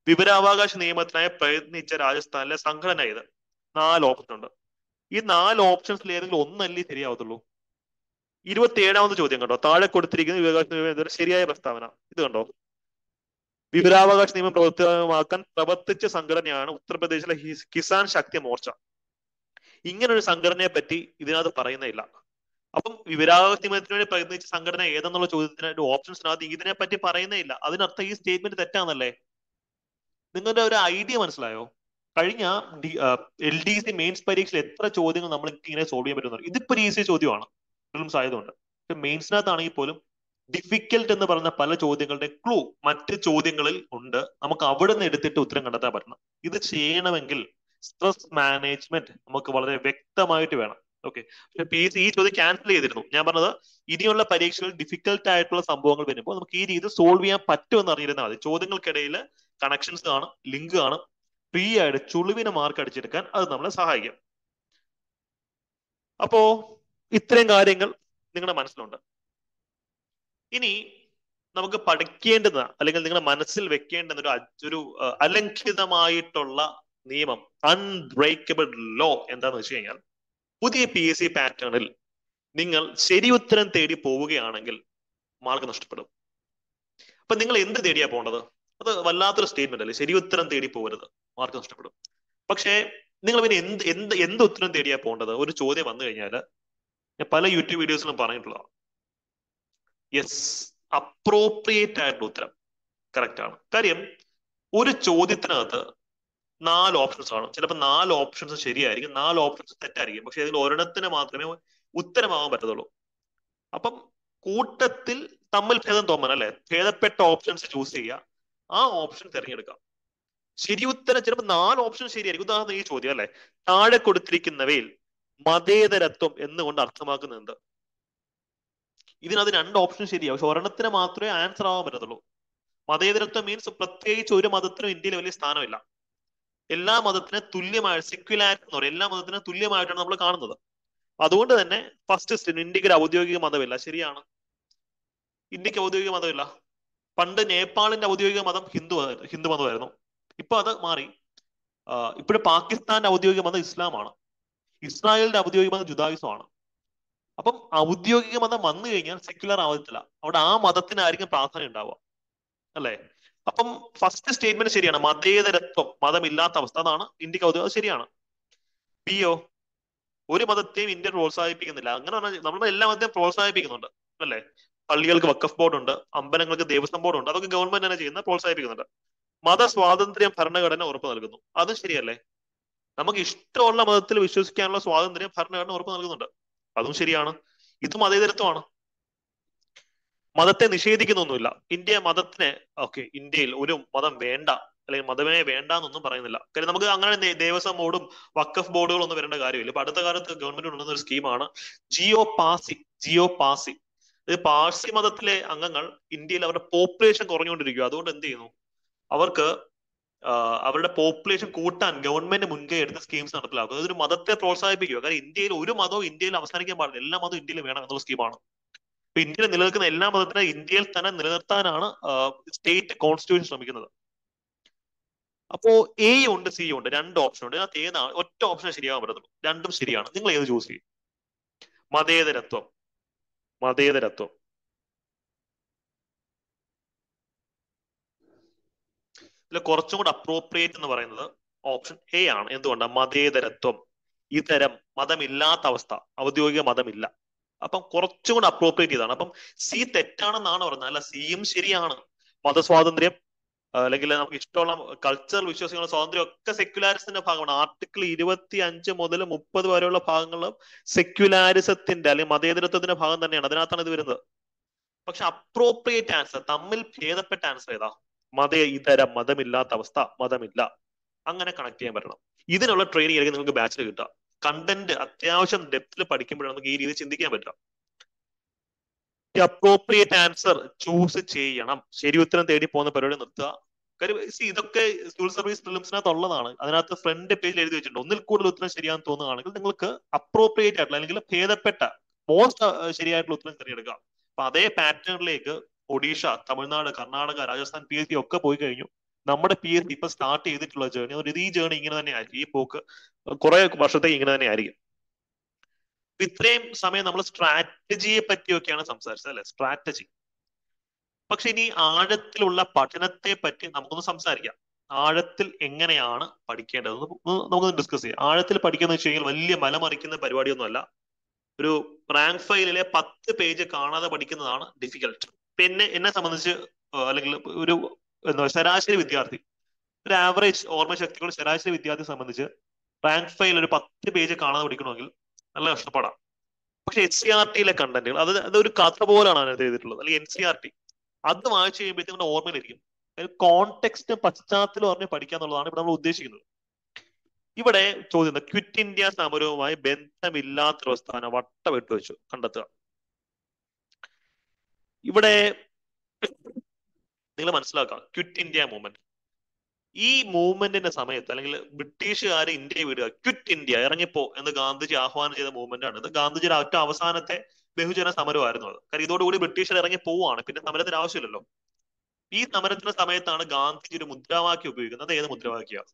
വിവരാവകാശ നിയമത്തിനായി പ്രയത്നിച്ച രാജസ്ഥാനിലെ സംഘടന ഇത്. 4 ഓപ്ഷൻ ഉണ്ട്. ഈ 4 ഓപ്ഷൻസിൽ ഏതെങ്കിലും ഒന്നല്ലേ ശരിയാവത്തുള്ളൂ. 27ാമത് ചോദ്യം കണ്ടോ, താഴെ കൊടുത്തിരിക്കുന്ന വിവരാവകാശ നിയമം ശരിയായ പ്രസ്താവന. ഇത് കണ്ടോ, വിവരാവകാശ നിയമം പ്രവർത്തനമാക്കാൻ പ്രവർത്തിച്ച സംഘടനയാണ് ഉത്തർപ്രദേശിലെ കിസാൻ ശക്തി മോർച്ച. ഇങ്ങനൊരു സംഘടനയെ പറ്റി ഇതിനകത്ത് പറയുന്നില്ല. അപ്പം വിവരാവകാശ നിയമത്തിന് വേണ്ടി പ്രയത്നിച്ച സംഘടന ഏതെന്നുള്ള ചോദ്യത്തിന് ഓപ്ഷൻസിനകത്ത് ഇതിനെ പറ്റി പറയുന്നില്ല. അതിനർത്ഥം ഈ സ്റ്റേറ്റ്മെന്റ് തെറ്റാന്നല്ലേ? നിങ്ങളുടെ ഒരു ഐഡിയ മനസ്സിലായോ? കഴിഞ്ഞ LDC മെയിൻസ് പരീക്ഷയിൽ എത്ര ചോദ്യങ്ങൾ നമ്മൾ ഇങ്ങനെ സോൾവ് ചെയ്യാൻ പറ്റുന്നത്? ഇതിപ്പോ ഒരു ഈസി ചോദ്യമാണ് പ്രിലിംസ് ആയതുകൊണ്ട്. പക്ഷെ മെയിൻസിനകത്താണെങ്കിൽ പോലും ഡിഫിക്കൽട്ട് എന്ന് പറഞ്ഞ പല ചോദ്യങ്ങളുടെ ക്ലൂ മറ്റ് ചോദ്യങ്ങളിൽ ഉണ്ട്. നമുക്ക് അവിടെ നിന്ന് എടുത്തിട്ട് ഉത്തരം കണ്ടെത്താൻ പറ്റണം. ഇത് ചെയ്യണമെങ്കിൽ സ്ട്രെസ് മാനേജ്മെന്റ് നമുക്ക് വളരെ വ്യക്തമായിട്ട് വേണം. ഓക്കെ, പക്ഷെ ഈ ചോദ്യം ക്യാൻസൽ ചെയ്തിരുന്നു. ഞാൻ പറഞ്ഞത് ഇനിയുള്ള പരീക്ഷകളിൽ ഡിഫിക്കൽട്ട് ആയിട്ടുള്ള സംഭവങ്ങൾ വരുമ്പോൾ നമുക്ക് ഈ രീതി സോൾവ് ചെയ്യാൻ പറ്റുമെന്ന് അറിഞ്ഞിരുന്നാൽ മതി. ചോദ്യങ്ങൾക്കിടയിൽ കണക്ഷൻസ് കാണും, ലിങ്ക് കാണും. ഫ്രീ ആയിട്ട് ചുളിവിന് മാർക്ക് അടിച്ചെടുക്കാൻ അത് നമ്മളെ സഹായിക്കും. അപ്പോ ഇത്രയും കാര്യങ്ങൾ നിങ്ങളുടെ മനസ്സിലുണ്ട്. ഇനി നമുക്ക് പഠിക്കേണ്ടുന്ന അല്ലെങ്കിൽ നിങ്ങളുടെ മനസ്സിൽ വെക്കേണ്ടുന്ന ഒരു അലംഘിതമായിട്ടുള്ള നിയമം, അൺബ്രേക്കബിൾ ലോ എന്താന്ന് വെച്ച് കഴിഞ്ഞാൽ, പുതിയ PSC പാറ്റേണിൽ നിങ്ങൾ ശരി ഉത്തരം തേടി പോവുകയാണെങ്കിൽ മാർക്ക് നഷ്ടപ്പെടും. അപ്പൊ നിങ്ങൾ എന്ത് തേടിയാ പോകേണ്ടത്? അത് വല്ലാത്തൊരു സ്റ്റേറ്റ്മെന്റ് അല്ലേ, ശരി ഉത്തരം തേടി പോകരുത്, മാർക്ക് നഷ്ടപ്പെടും. പക്ഷേ നിങ്ങൾ പിന്നെ എന്ത് ഉത്തരം തേടിയാ പോകേണ്ടത്? ഒരു ചോദ്യം വന്നു കഴിഞ്ഞാൽ ഞാൻ പല യൂട്യൂബ് വീഡിയോസിലും പറഞ്ഞിട്ടുള്ള യെസ്, അപ്രോപ്രിയേറ്റ് ആയിട്ടുള്ള ഉത്തരം കറക്റ്റ് ആണ്. കാര്യം ഒരു ചോദ്യത്തിനകത്ത് 4 ഓപ്ഷൻസ് ആണ്. ചിലപ്പോൾ 4 ഓപ്ഷൻസ് ശരിയായിരിക്കും, 4 ഓപ്ഷൻസ് തെറ്റായിരിക്കും. പക്ഷെ ഇതിൽ ഒരെണ്ണത്തിന് മാത്രമേ ഉത്തരമാവാൻ പറ്റത്തുള്ളൂ. അപ്പം കൂട്ടത്തിൽ തമ്മിൽ ഭേദം തോന്നണം അല്ലെ, ഭേദപ്പെട്ട ഓപ്ഷൻസ് ചൂസ് ചെയ്യുക, ആ ഓപ്ഷൻ തിരഞ്ഞെടുക്കാം. ശരി ഉത്തരം ചിലപ്പോൾ 4 ഓപ്ഷൻ ശരിയായിരിക്കും. ഉദാഹരണം ഈ ചോദ്യം അല്ലെ, താഴെ കൊടുത്തിരിക്കുന്നവയിൽ മതേതരത്വം എന്നുകൊണ്ട് അർത്ഥമാക്കുന്നത് എന്ത്? ഇതിനകത്ത് 2 ഓപ്ഷൻ ശരിയാവും, പക്ഷെ ഒരെണ്ണത്തിന് മാത്രമേ ആൻസർ ആവാൻ പറ്റത്തുള്ളൂ. മതേതരത്വം മീൻസ് പ്രത്യേകിച്ച് ഒരു മതത്തിനും ഇന്ത്യയിൽ വലിയ സ്ഥാനമില്ല. എല്ലാ മതത്തിനും തുല്യമായ സെക്യുലാരിറ്റി എന്ന് പറയും, എല്ലാ മതത്തിനും തുല്യമായിട്ടാണ് നമ്മൾ കാണുന്നത്. അതുകൊണ്ട് തന്നെ ഫസ്റ്റ് ഇന്ത്യക്ക് ഒരു ഔദ്യോഗിക മതമില്ല. ശരിയാണ്, ഇന്ത്യക്ക് ഔദ്യോഗിക മതമില്ല. പണ്ട് നേപ്പാളിന്റെ ഔദ്യോഗിക മതം ഹിന്ദു മതമായിരുന്നു. ഇപ്പൊ അത് മാറി. ഇപ്പോഴും പാകിസ്ഥാന്റെ ഔദ്യോഗിക മതം ഇസ്ലാമാണ്. ഇസ്രായേലിന്റെ ഔദ്യോഗിക മതം ജുദായിസമാണ്. അപ്പം ഔദ്യോഗിക മതം വന്നു കഴിഞ്ഞാൽ സെക്യുലർ ആവത്തില്ല, അവിടെ ആ മതത്തിനായിരിക്കും പ്രാധാന്യം ഉണ്ടാവുക അല്ലെ. അപ്പം ഫസ്റ്റ് സ്റ്റേറ്റ്മെന്റ് ശരിയാണ്, മതേതരത്വം, മതമില്ലാത്ത അവസ്ഥ, അതാണ് ഇന്ത്യക്ക് ഔദ്യോഗിക, ശരിയാണ്. പിയോ, ഒരു മതത്തെയും ഇന്ത്യ പ്രോത്സാഹിപ്പിക്കുന്നില്ല. അങ്ങനെ പറഞ്ഞാൽ നമ്മൾ എല്ലാ മതത്തെയും പ്രോത്സാഹിപ്പിക്കുന്നുണ്ട് അല്ലെ. പള്ളികൾക്ക് വഖഫ് ബോർഡ് ഉണ്ട്, അമ്പലങ്ങൾക്ക് ദേവസ്വം ബോർഡ് ഉണ്ട്, അതൊക്കെ ഗവൺമെന്റ് തന്നെ ചെയ്യുന്ന പ്രോത്സാഹിപ്പിക്കുന്നുണ്ട്. മതസ്വാതന്ത്ര്യം ഭരണഘടന ഉറപ്പ് നൽകുന്നു, അതും ശരിയല്ലേ. നമുക്ക് ഇഷ്ടമുള്ള മതത്തിൽ വിശ്വസിക്കാനുള്ള സ്വാതന്ത്ര്യം ഭരണഘടന ഉറപ്പ് നൽകുന്നുണ്ട്, അതും ശരിയാണ്. ഇത് മതേതരത്വമാണ്. മതത്തെ നിഷേധിക്കുന്നൊന്നുമില്ല. ഇന്ത്യ മതത്തിനെ ഇന്ത്യയിൽ ഒരു മതം വേണ്ട അല്ലെങ്കിൽ മതമേ വേണ്ട എന്നൊന്നും പറയുന്നില്ല. കാര്യം നമുക്ക് അങ്ങനെ ദേവസ്വം ബോർഡും വഖഫ് ബോർഡുകളും ഒന്നും വരേണ്ട കാര്യമില്ല. ഇപ്പൊ അടുത്ത കാലത്ത് ഗവൺമെന്റ് കൊണ്ടുവന്ന ഒരു സ്കീമാണ് ജിയോ പാസി. ഇത് പാഴ്സി മതത്തിലെ അംഗങ്ങൾ ഇന്ത്യയിൽ അവരുടെ പോപ്പുലേഷൻ കുറഞ്ഞുകൊണ്ടിരിക്കുക. അതുകൊണ്ട് എന്ത് ചെയ്യുന്നു, അവർക്ക് അവരുടെ പോപ്പുലേഷൻ കൂട്ടാൻ ഗവൺമെന്റ് മുൻകൈ എടുത്ത സ്കീംസ് നടപ്പിലാക്കുക. അതൊരു മതത്തെ പ്രോത്സാഹിപ്പിക്കുക. കാരണം ഇന്ത്യയിൽ ഒരു മതവും ഇന്ത്യയിൽ അവസാനിക്കാൻ പാടില്ല, എല്ലാ മതവും ഇന്ത്യയിൽ വേണം എന്നുള്ള സ്കീമാണ്. ഇപ്പൊ ഇന്ത്യയിൽ നിലനിൽക്കുന്ന എല്ലാ മതത്തിനെ ഇന്ത്യയിൽ തന്നെ നിലനിർത്താനാണ് സ്റ്റേറ്റ് കോൺസ്റ്റിറ്റ്യൂഷൻ ശ്രമിക്കുന്നത്. അപ്പോ എ ഉണ്ട്, സി ഉണ്ട്, 2 ഓപ്ഷൻ ഉണ്ട്. അതിനകത്ത് ഏതാണ് ഒറ്റ ഓപ്ഷൻ ശരിയാവാൻ പറ്റത്തുള്ളൂ, രണ്ടും ശരിയാണ്. നിങ്ങൾ ഏത് ചൂസ് ചെയ്യും? മതേതരത്വം. ഇതിൽ കുറച്ചും കൂടെ അപ്രോപ്രിയേറ്റ് എന്ന് പറയുന്നത് ഓപ്ഷൻ എ ആണ്. എന്തുകൊണ്ടാണ്? മതേതരത്വം, ഇതരം, മതമില്ലാത്ത അവസ്ഥ, ഔദ്യോഗിക മതമില്ല. അപ്പം കുറച്ചും കൂടെ അപ്രോപ്രിയേറ്റ് ചെയ്താണ്. അപ്പം സി തെറ്റാണെന്നാണ് പറയുന്നത്, അല്ല സിയും ശരിയാണ്. മതസ്വാതന്ത്ര്യം അല്ലെങ്കിൽ നമുക്ക് ഇഷ്ടമുള്ള കൾച്ചറൽ വിശ്വാസങ്ങളുടെ സ്വാതന്ത്ര്യം ഒക്കെ സെക്യുലാരിസത്തിന്റെ ഭാഗമാണ്. ആർട്ടിക്കിൾ 25 മുതൽ 30 വരെയുള്ള ഭാഗങ്ങളും സെക്യുലാരിസത്തിന്റെ അല്ലെങ്കിൽ മതേതരത്വത്തിന്റെ ഭാഗം തന്നെയാണ്, അതിനകത്താണ് ഇത് വരുന്നത്. പക്ഷെ അപ്രോപ്രിയേറ്റ് ആൻസർ, തമ്മിൽ ഭേദപ്പെട്ട ആൻസർ ഏതാ? ഇതരം, മതമില്ലാത്ത അവസ്ഥ, മതമില്ല. അങ്ങനെ കണക്ട് ചെയ്യാൻ പറ്റണം. ഇതിനുള്ള ട്രെയിനിങ് ആയിരിക്കും നിങ്ങൾക്ക് ബാച്ചിൽ കിട്ടുക. കണ്ടന്റ് അത്യാവശ്യം ഡെപ്തിൽ പഠിക്കുമ്പോഴാണ് നമുക്ക് ഈ രീതി ചിന്തിക്കാൻ പറ്റുക. അപ്രോപ്രിയേറ്റ് ആൻസർ ചൂസ് ചെയ്യണം. ശരി ഉത്തരം തേടി പോകുന്ന പരിപാടി നിർത്തുക. കാര്യം ഇതൊക്കെ സിവിൽ സർവീസ് പ്രിലിംസിനകത്ത് ഉള്ളതാണ്. അതിനകത്ത് ഫ്രണ്ട് പേജിൽ എഴുതി വെച്ചിട്ടുണ്ട്. ഒന്നിൽ കൂടുതൽ ഉത്തരം ശരിയാണെന്ന് തോന്നുകയാണെങ്കിൽ നിങ്ങൾക്ക് അപ്രോപ്രിയേറ്റ് ആയിട്ടുള്ള അല്ലെങ്കിൽ ഭേദപ്പെട്ട മോസ്റ്റ് ശരിയായിട്ടുള്ള ഉത്തരം തിരഞ്ഞെടുക്കുക. അപ്പൊ അതേ പാറ്റേണിലേക്ക് ഒഡീഷ, തമിഴ്നാട്, കർണാടക, രാജസ്ഥാൻ PSC ഒക്കെ പോയി കഴിഞ്ഞു. നമ്മുടെ PSC ഇപ്പൊ സ്റ്റാർട്ട് ചെയ്തിട്ടുള്ള ജേർണി, ഈ ജേർണി ഇങ്ങനെ തന്നെ ആയിരിക്കും, ഈ പോക്ക് കുറെ വർഷത്തേക്ക് ഇങ്ങനെ തന്നെ ആയിരിക്കും. ഇത്രയും സമയം നമ്മൾ സ്ട്രാറ്റജിയെ പറ്റിയൊക്കെയാണ് സംസാരിച്ചത് അല്ലെ, സ്ട്രാറ്റജി. പക്ഷെ ഇനി ആഴത്തിലുള്ള പഠനത്തെ പറ്റി നമുക്കൊന്ന് സംസാരിക്കാം. ആഴത്തിൽ എങ്ങനെയാണ് പഠിക്കേണ്ടത് നമുക്കൊന്ന് ഡിസ്കസ് ചെയ്യാം. ആഴത്തിൽ പഠിക്കുന്ന വെച്ച് കഴിഞ്ഞാൽ വലിയ മലമറിക്കുന്ന പരിപാടിയൊന്നുമല്ല. ഒരു റാങ്ക് ഫയലിലെ 10 പേജ് കാണാതെ പഠിക്കുന്നതാണ് ഡിഫിക്കൽട്ട്. പിന്നെ എന്നെ സംബന്ധിച്ച് അല്ലെങ്കിൽ ഒരു എന്താ ശരാശരി വിദ്യാർത്ഥി, ഒരു ആവറേജ് ഓർമ്മശക്തിയുള്ള ശരാശരി വിദ്യാർത്ഥിയെ സംബന്ധിച്ച് റാങ്ക് ഫയൽ ഒരു 10 പേജ് കാണാതെ പഠിക്കണമെങ്കിൽ നല്ല കഷ്ടപ്പാടാണ്. പക്ഷെ NCERT കണ്ടന്റുകൾ അതൊരു കഥ പോലാണ് അതിനകത്ത് എഴുതിയിട്ടുള്ളത്. അല്ലെങ്കിൽ NCERT അത് വായിച്ചു കഴിയുമ്പോഴത്തേക്കും നമ്മുടെ ഓർമ്മയിലിരിക്കും. കോണ്ടെക്സ്റ്റ്, പശ്ചാത്തലം അറിഞ്ഞ് പഠിക്കുക എന്നുള്ളതാണ് ഇവിടെ നമ്മൾ ഉദ്ദേശിക്കുന്നത്. ഇവിടെ ചോദ്യം, ക്വിറ്റ് ഇന്ത്യ സമരവുമായി ബന്ധമില്ലാത്ത പ്രസ്ഥാനം വട്ടമിട്ട് വെച്ചു കണ്ടെത്തുക. ഇവിടെ നിങ്ങൾ മനസ്സിലാക്കുക, ക്വിറ്റ് ഇന്ത്യ മൂവ്മെന്റ്, ഈ മൂവ്മെന്റിന്റെ സമയത്ത് അല്ലെങ്കിൽ ബ്രിട്ടീഷുകാർ ഇന്ത്യയെ വിടുക, ക്വിറ്റ് ഇന്ത്യ ഇറങ്ങിപ്പോ എന്ന് ഗാന്ധിജി ആഹ്വാനം ചെയ്ത മൂവ്മെന്റ് ആണ് ഇത്. ഗാന്ധിജിയുടെ ഏറ്റവും അവസാനത്തെ ബഹുജന സമരമായിരുന്നു അത്. കാരണം ഇതോടുകൂടി ബ്രിട്ടീഷുകാർ ഇറങ്ങി പോവുകയാണ്, പിന്നെ സമരത്തിന് ആവശ്യമില്ലല്ലോ. ഈ സമരത്തിന്റെ സമയത്താണ് ഗാന്ധിജി ഒരു മുദ്രാവാക്യം ഉപയോഗിക്കുന്നത്. ഏത് മുദ്രാവാക്യമാണ്?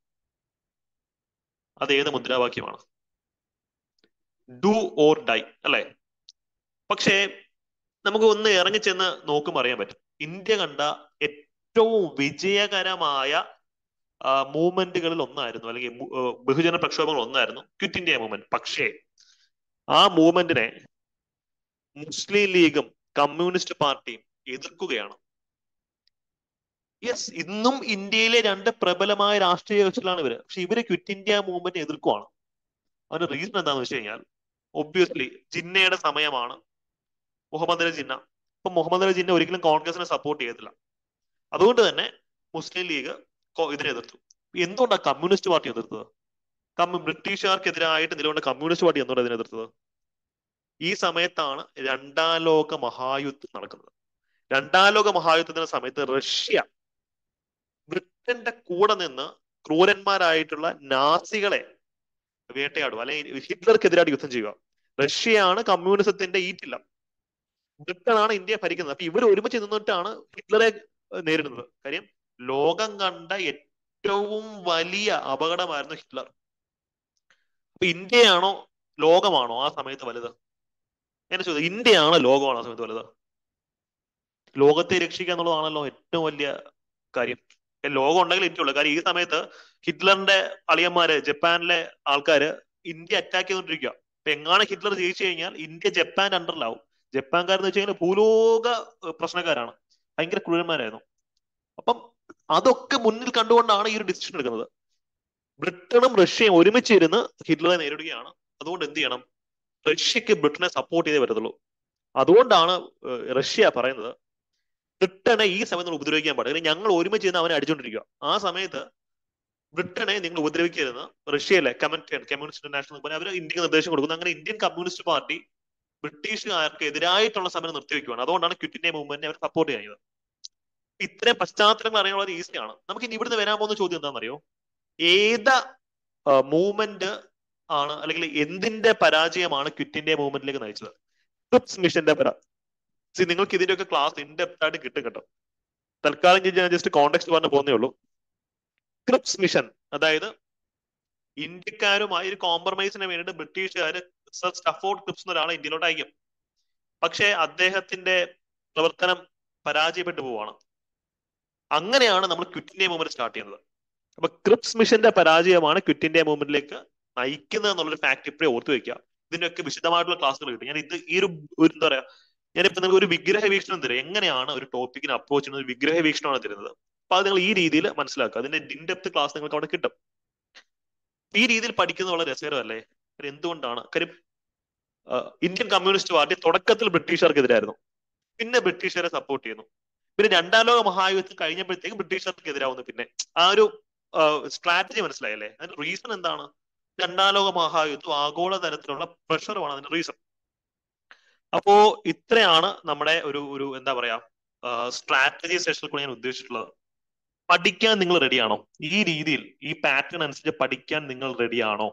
ഏത് മുദ്രാവാക്യമാണ്? ഡു ഓർ ഡൈ അല്ലെ. പക്ഷേ നമുക്ക് ഒന്ന് ഇറങ്ങിച്ചെന്ന് നോക്കുമ്പോൾ അറിയാൻ പറ്റും, ഇന്ത്യ കണ്ട ഏറ്റവും വിജയകരമായ മൂവ്മെന്റുകളിൽ ഒന്നായിരുന്നു, അല്ലെങ്കിൽ ബഹുജന പ്രക്ഷോഭങ്ങൾ ഒന്നായിരുന്നു ക്വിറ്റ് ഇന്ത്യ മൂവ്മെന്റ്. പക്ഷേ ആ മൂവ്മെന്റിനെ മുസ്ലിം ലീഗും കമ്മ്യൂണിസ്റ്റ് പാർട്ടിയും എതിർക്കുകയാണ്. യെസ്, ഇന്നും ഇന്ത്യയിലെ 2 പ്രബലമായ രാഷ്ട്രീയ കക്ഷികളാണ് ഇവര്. പക്ഷെ ഇവര് ക്വിറ്റ് ഇന്ത്യ മൂവ്മെന്റ് എതിർക്കുവാണ്. അതിന്റെ റീസൺ എന്താണെന്ന് വെച്ച് കഴിഞ്ഞാൽ, ഒബ്വിയസ്ലി ജിന്നയുടെ സമയമാണ്, മുഹമ്മദ് അലി ജിന്ന. അപ്പൊ മുഹമ്മദ് അലി ജിന്ന ഒരിക്കലും കോൺഗ്രസിനെ സപ്പോർട്ട് ചെയ്യത്തില്ല. അതുകൊണ്ട് തന്നെ മുസ്ലിം ലീഗ് ഇതിനെ എതിർത്തു. എന്തുകൊണ്ടാണ് കമ്മ്യൂണിസ്റ്റ് പാർട്ടി എതിർത്തത്? ബ്രിട്ടീഷുകാർക്കെതിരായിട്ട് നിലകൊണ്ട കമ്മ്യൂണിസ്റ്റ് പാർട്ടി എന്തുകൊണ്ടാണ് ഇതിനെ എതിർത്തത്? ഈ സമയത്താണ് 2ാം ലോക മഹായുദ്ധം നടക്കുന്നത്. 2ാം ലോക മഹായുദ്ധത്തിന്റെ സമയത്ത് റഷ്യ ബ്രിട്ടന്റെ കൂടെ നിന്ന് ക്രൂരന്മാരായിട്ടുള്ള നാസികളെ വേട്ടയാടുക, അല്ലെങ്കിൽ ഹിറ്റ്ലർക്കെതിരായിട്ട് യുദ്ധം ചെയ്യുക. റഷ്യയാണ് കമ്മ്യൂണിസത്തിന്റെ ഈറ്റില്ല, ബ്രിട്ടനാണ് ഇന്ത്യയെ ഭരിക്കുന്നത്. അപ്പൊ ഇവർ ഒരുമിച്ച് നിന്നിട്ടാണ് ഹിറ്റ്ലറെ നേരിടുന്നത്. കാര്യം ലോകം കണ്ട ഏറ്റവും വലിയ അപകടമായിരുന്നു ഹിറ്റ്ലർ. അപ്പൊ ഇന്ത്യയാണോ ലോകമാണോ ആ സമയത്ത് വലുത്? എന്നെ ചോദിച്ചു, ഇന്ത്യയാണോ ലോകമാണോ ആ സമയത്ത് വലുത്? ലോകത്തെ രക്ഷിക്കുക എന്നുള്ളതാണല്ലോ ഏറ്റവും വലിയ കാര്യം. ലോകം ഉണ്ടെങ്കിൽ ഇന്ത്യ ഉള്ളു. കാര്യം ഈ സമയത്ത് ഹിറ്റ്ലറിന്റെ അളിയന്മാര്, ജപ്പാനിലെ ആൾക്കാര് ഇന്ത്യ അറ്റാക്ക് ചെയ്തുകൊണ്ടിരിക്കുക. അപ്പൊ എങ്ങാണ് ഹിറ്റ്ലർ ജയിച്ചു കഴിഞ്ഞാൽ ഇന്ത്യ ജപ്പാന്റെ അണ്ടറിലാവും. ജപ്പാൻകാരെന്ന് വെച്ച് കഴിഞ്ഞാൽ ഭൂലോക പ്രശ്നക്കാരാണ്, ഭയങ്കര ക്രൂരന്മാരായിരുന്നു. അപ്പം അതൊക്കെ മുന്നിൽ കണ്ടുകൊണ്ടാണ് ഈ ഒരു ഡിസിഷൻ എടുക്കുന്നത്. ബ്രിട്ടനും റഷ്യയും ഒരുമിച്ചിരുന്ന് ഹിറ്റ്ലറെ നേരിടുകയാണ്. അതുകൊണ്ട് എന്ത് ചെയ്യണം? റഷ്യക്ക് ബ്രിട്ടനെ സപ്പോർട്ട് ചെയ്തേ വരത്തുള്ളൂ. അതുകൊണ്ടാണ് റഷ്യ പറയുന്നത്, ബ്രിട്ടനെ ഈ സമയത്ത് നിങ്ങൾ ഉപദ്രവിക്കാൻ പാടില്ല, ഞങ്ങൾ ഒരുമിച്ച് ഇരുന്ന് അവനെ അടിച്ചുകൊണ്ടിരിക്കുക. ആ സമയത്ത് ബ്രിട്ടനെ നിങ്ങൾ ഉപദ്രവിക്കരുതെന്ന് റഷ്യയിലെ കമ്മ്യൂണിസ്റ്റ് ഇന്റർനാഷണൽ പോലെ അവർ ഇന്ത്യക്ക് നിർദ്ദേശം കൊടുക്കുന്നു. അങ്ങനെ ഇന്ത്യൻ കമ്മ്യൂണിസ്റ്റ് പാർട്ടി ബ്രിട്ടീഷുകാർക്ക് എതിരായിട്ടുള്ള സമരം നിർത്തിവെക്കുകയാണ്. അതുകൊണ്ടാണ് ക്വിറ്റ് ഇന്ത്യ മൂവ്മെന്റിനെ അവർ സപ്പോർട്ട് ചെയ്യുന്നത്. ഇത്രയും പശ്ചാത്തലങ്ങൾ അറിയാൻ വളരെ ഈസിയാണ്. നമുക്ക് ഇനി ഇവിടുന്ന് വരാൻ പോകുന്ന ചോദ്യം എന്താണെന്നറിയോ? ഏത് മൂവ്മെന്റ് ആണ്, അല്ലെങ്കിൽ എന്തിന്റെ പരാജയമാണ് ക്വിറ്റ് ഇന്ത്യ മൂവ്മെന്റിലേക്ക് നയിച്ചത്? ക്രിപ്സ് മിഷന്റെ നിങ്ങൾക്ക് ഇതിന്റെയൊക്കെ ക്ലാസ് ഇൻഡെപ്ത് ആയിട്ട് കിട്ടും കേട്ടോ. തൽക്കാലം ഞാൻ ജസ്റ്റ് കോണ്ടെക്സ്റ്റ് പറഞ്ഞു പോകുന്നേ ഉള്ളൂ. ക്രിപ്സ് മിഷൻ, അതായത് ഇന്ത്യക്കാരുമായി ഒരു കോംപ്രമൈസിന് വേണ്ടിയിട്ട് ബ്രിട്ടീഷുകാർ സ്റ്റഫോർഡ് ക്രിപ്സ് എന്ന ഒരാളെ ഇന്ത്യയിലോട്ട് അയക്കും. പക്ഷേ അദ്ദേഹത്തിന്റെ പ്രവർത്തനം പരാജയപ്പെട്ടു പോവാണ്. അങ്ങനെയാണ് നമ്മൾ ക്വിറ്റ് ഇന്ത്യ മൂവ്മെന്റ് സ്റ്റാർട്ട് ചെയ്യുന്നത്. അപ്പൊ ക്രിപ്സ് മിഷന്റെ പരാജയമാണ് ക്വിറ്റ് ഇന്ത്യ മൂവ്മെന്റിലേക്ക് നയിക്കുന്നത് എന്നുള്ളൊരു ഫാക്ട് ഇപ്പോഴേ ഓർത്തു വെക്കുക. ഇതിനൊക്കെ വിശദമായിട്ടുള്ള ക്ലാസ്സുകൾ കിട്ടും. ഞാൻ ഈ ഒരു എന്താ പറയാ, ഞാനിപ്പോ നിങ്ങൾക്ക് ഒരു വിഗ്രഹ വീക്ഷണം തരും, എങ്ങനെയാണ് ഒരു ടോപ്പിക്കിന് അപ്രോച്ച് ചെയ്യുന്നത്, ഒരു വിഗ്രഹ വീക്ഷണമാണ് തരുന്നത്. അപ്പൊ അത് നിങ്ങൾ ഈ രീതിയിൽ മനസ്സിലാക്കുക. അതിന്റെ ഇൻഡെപ്ത് ക്ലാസ് നിങ്ങൾക്ക് അവിടെ കിട്ടും. ഈ രീതിയിൽ പഠിക്കുന്നത് വളരെ രസകരമല്ലേ? എന്തുകൊണ്ടാണ്? കാര്യം ഇന്ത്യൻ കമ്മ്യൂണിസ്റ്റ് പാർട്ടി തുടക്കത്തിൽ ബ്രിട്ടീഷുകാർക്കെതിരായിരുന്നു, പിന്നെ ബ്രിട്ടീഷുകാരെ സപ്പോർട്ട് ചെയ്യുന്നു, പിന്നെ 2ാം ലോക മഹായുദ്ധം കഴിഞ്ഞപ്പോഴത്തേക്കും ബ്രിട്ടീഷുകാർക്ക് എതിരാവുന്നു. പിന്നെ ആ ഒരു സ്ട്രാറ്റജി മനസ്സിലായല്ലേ? അതിന്റെ റീസൺ എന്താണ്? 2ാം ലോക മഹായുദ്ധം ആഗോള തലത്തിലുള്ള പ്രഷറുമാണ് അതിന്റെ റീസൺ. അപ്പോ ഇത്രയാണ് നമ്മുടെ ഒരു എന്താ പറയാ സ്ട്രാറ്റജി സെഷനിൽ കൂടെ ഞാൻ ഉദ്ദേശിച്ചിട്ടുള്ളത്. പഠിക്കാൻ നിങ്ങൾ റെഡിയാണോ? ഈ രീതിയിൽ ഈ പാറ്റേൺ അനുസരിച്ച് പഠിക്കാൻ നിങ്ങൾ റെഡിയാണോ?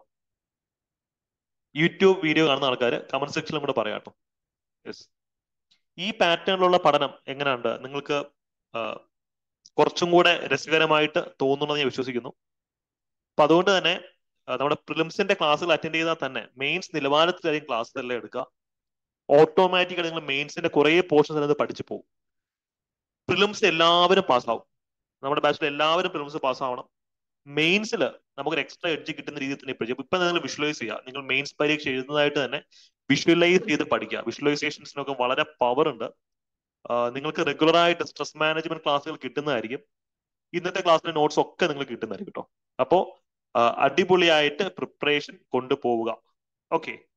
യൂട്യൂബ് വീഡിയോ കാണുന്ന ആൾക്കാർ കമന്റ് സെക്ഷനിലും കൂടെ പറയാട്ടോ. യെസ്, ഈ പാറ്റേണിലുള്ള പഠനം എങ്ങനെയുണ്ട് നിങ്ങൾക്ക്? കുറച്ചും കൂടെ രസകരമായിട്ട് തോന്നുമെന്ന് ഞാൻ വിശ്വസിക്കുന്നു. അപ്പൊ അതുകൊണ്ട് തന്നെ നമ്മുടെ പ്രിലിംസിന്റെ ക്ലാസ്സുകൾ അറ്റൻഡ് ചെയ്താൽ തന്നെ മെയിൻസ് നിലവാരത്തിലായിരിക്കും ക്ലാസ്സുകളെല്ലാം എടുക്കുക. ഓട്ടോമാറ്റിക്കായി നിങ്ങൾ മെയിൻസിന്റെ കുറേ പോർഷൻസ് അതിനകത്ത് പഠിച്ചു പോകും. പ്രിലിംസ് എല്ലാവരും പാസ്സാവും. നമ്മുടെ ബാച്ചിൽ എല്ലാവരും പ്രിലിംസ് പാസ്സാവണം. മെയിൻസിൽ നമുക്കൊരു എക്സ്ട്രാ എഡ്ജ് കിട്ടുന്ന രീതിയിൽ തന്നെ ഇപ്പൊ നിങ്ങൾ വിഷ്വലൈസ് ചെയ്യുക. നിങ്ങൾ മെയിൻസ് പരീക്ഷ എഴുതുന്നതായിട്ട് തന്നെ വിഷ്വലൈസ് ചെയ്ത് പഠിക്കുക. വിഷ്വലൈസേഷൻസിനൊക്കെ വളരെ പവർ ഉണ്ട്. നിങ്ങൾക്ക് റെഗുലർ ആയിട്ട് സ്ട്രെസ് മാനേജ്മെന്റ് ക്ലാസ്സുകൾ കിട്ടുന്നതായിരിക്കും. ഇന്നത്തെ ക്ലാസ്സിലെ നോട്ട്സ് ഒക്കെ നിങ്ങൾക്ക് കിട്ടുന്നതായിരിക്കും കേട്ടോ. അപ്പോ അടിപൊളിയായിട്ട് പ്രിപ്പറേഷൻ കൊണ്ടുപോവുക. ഓക്കെ.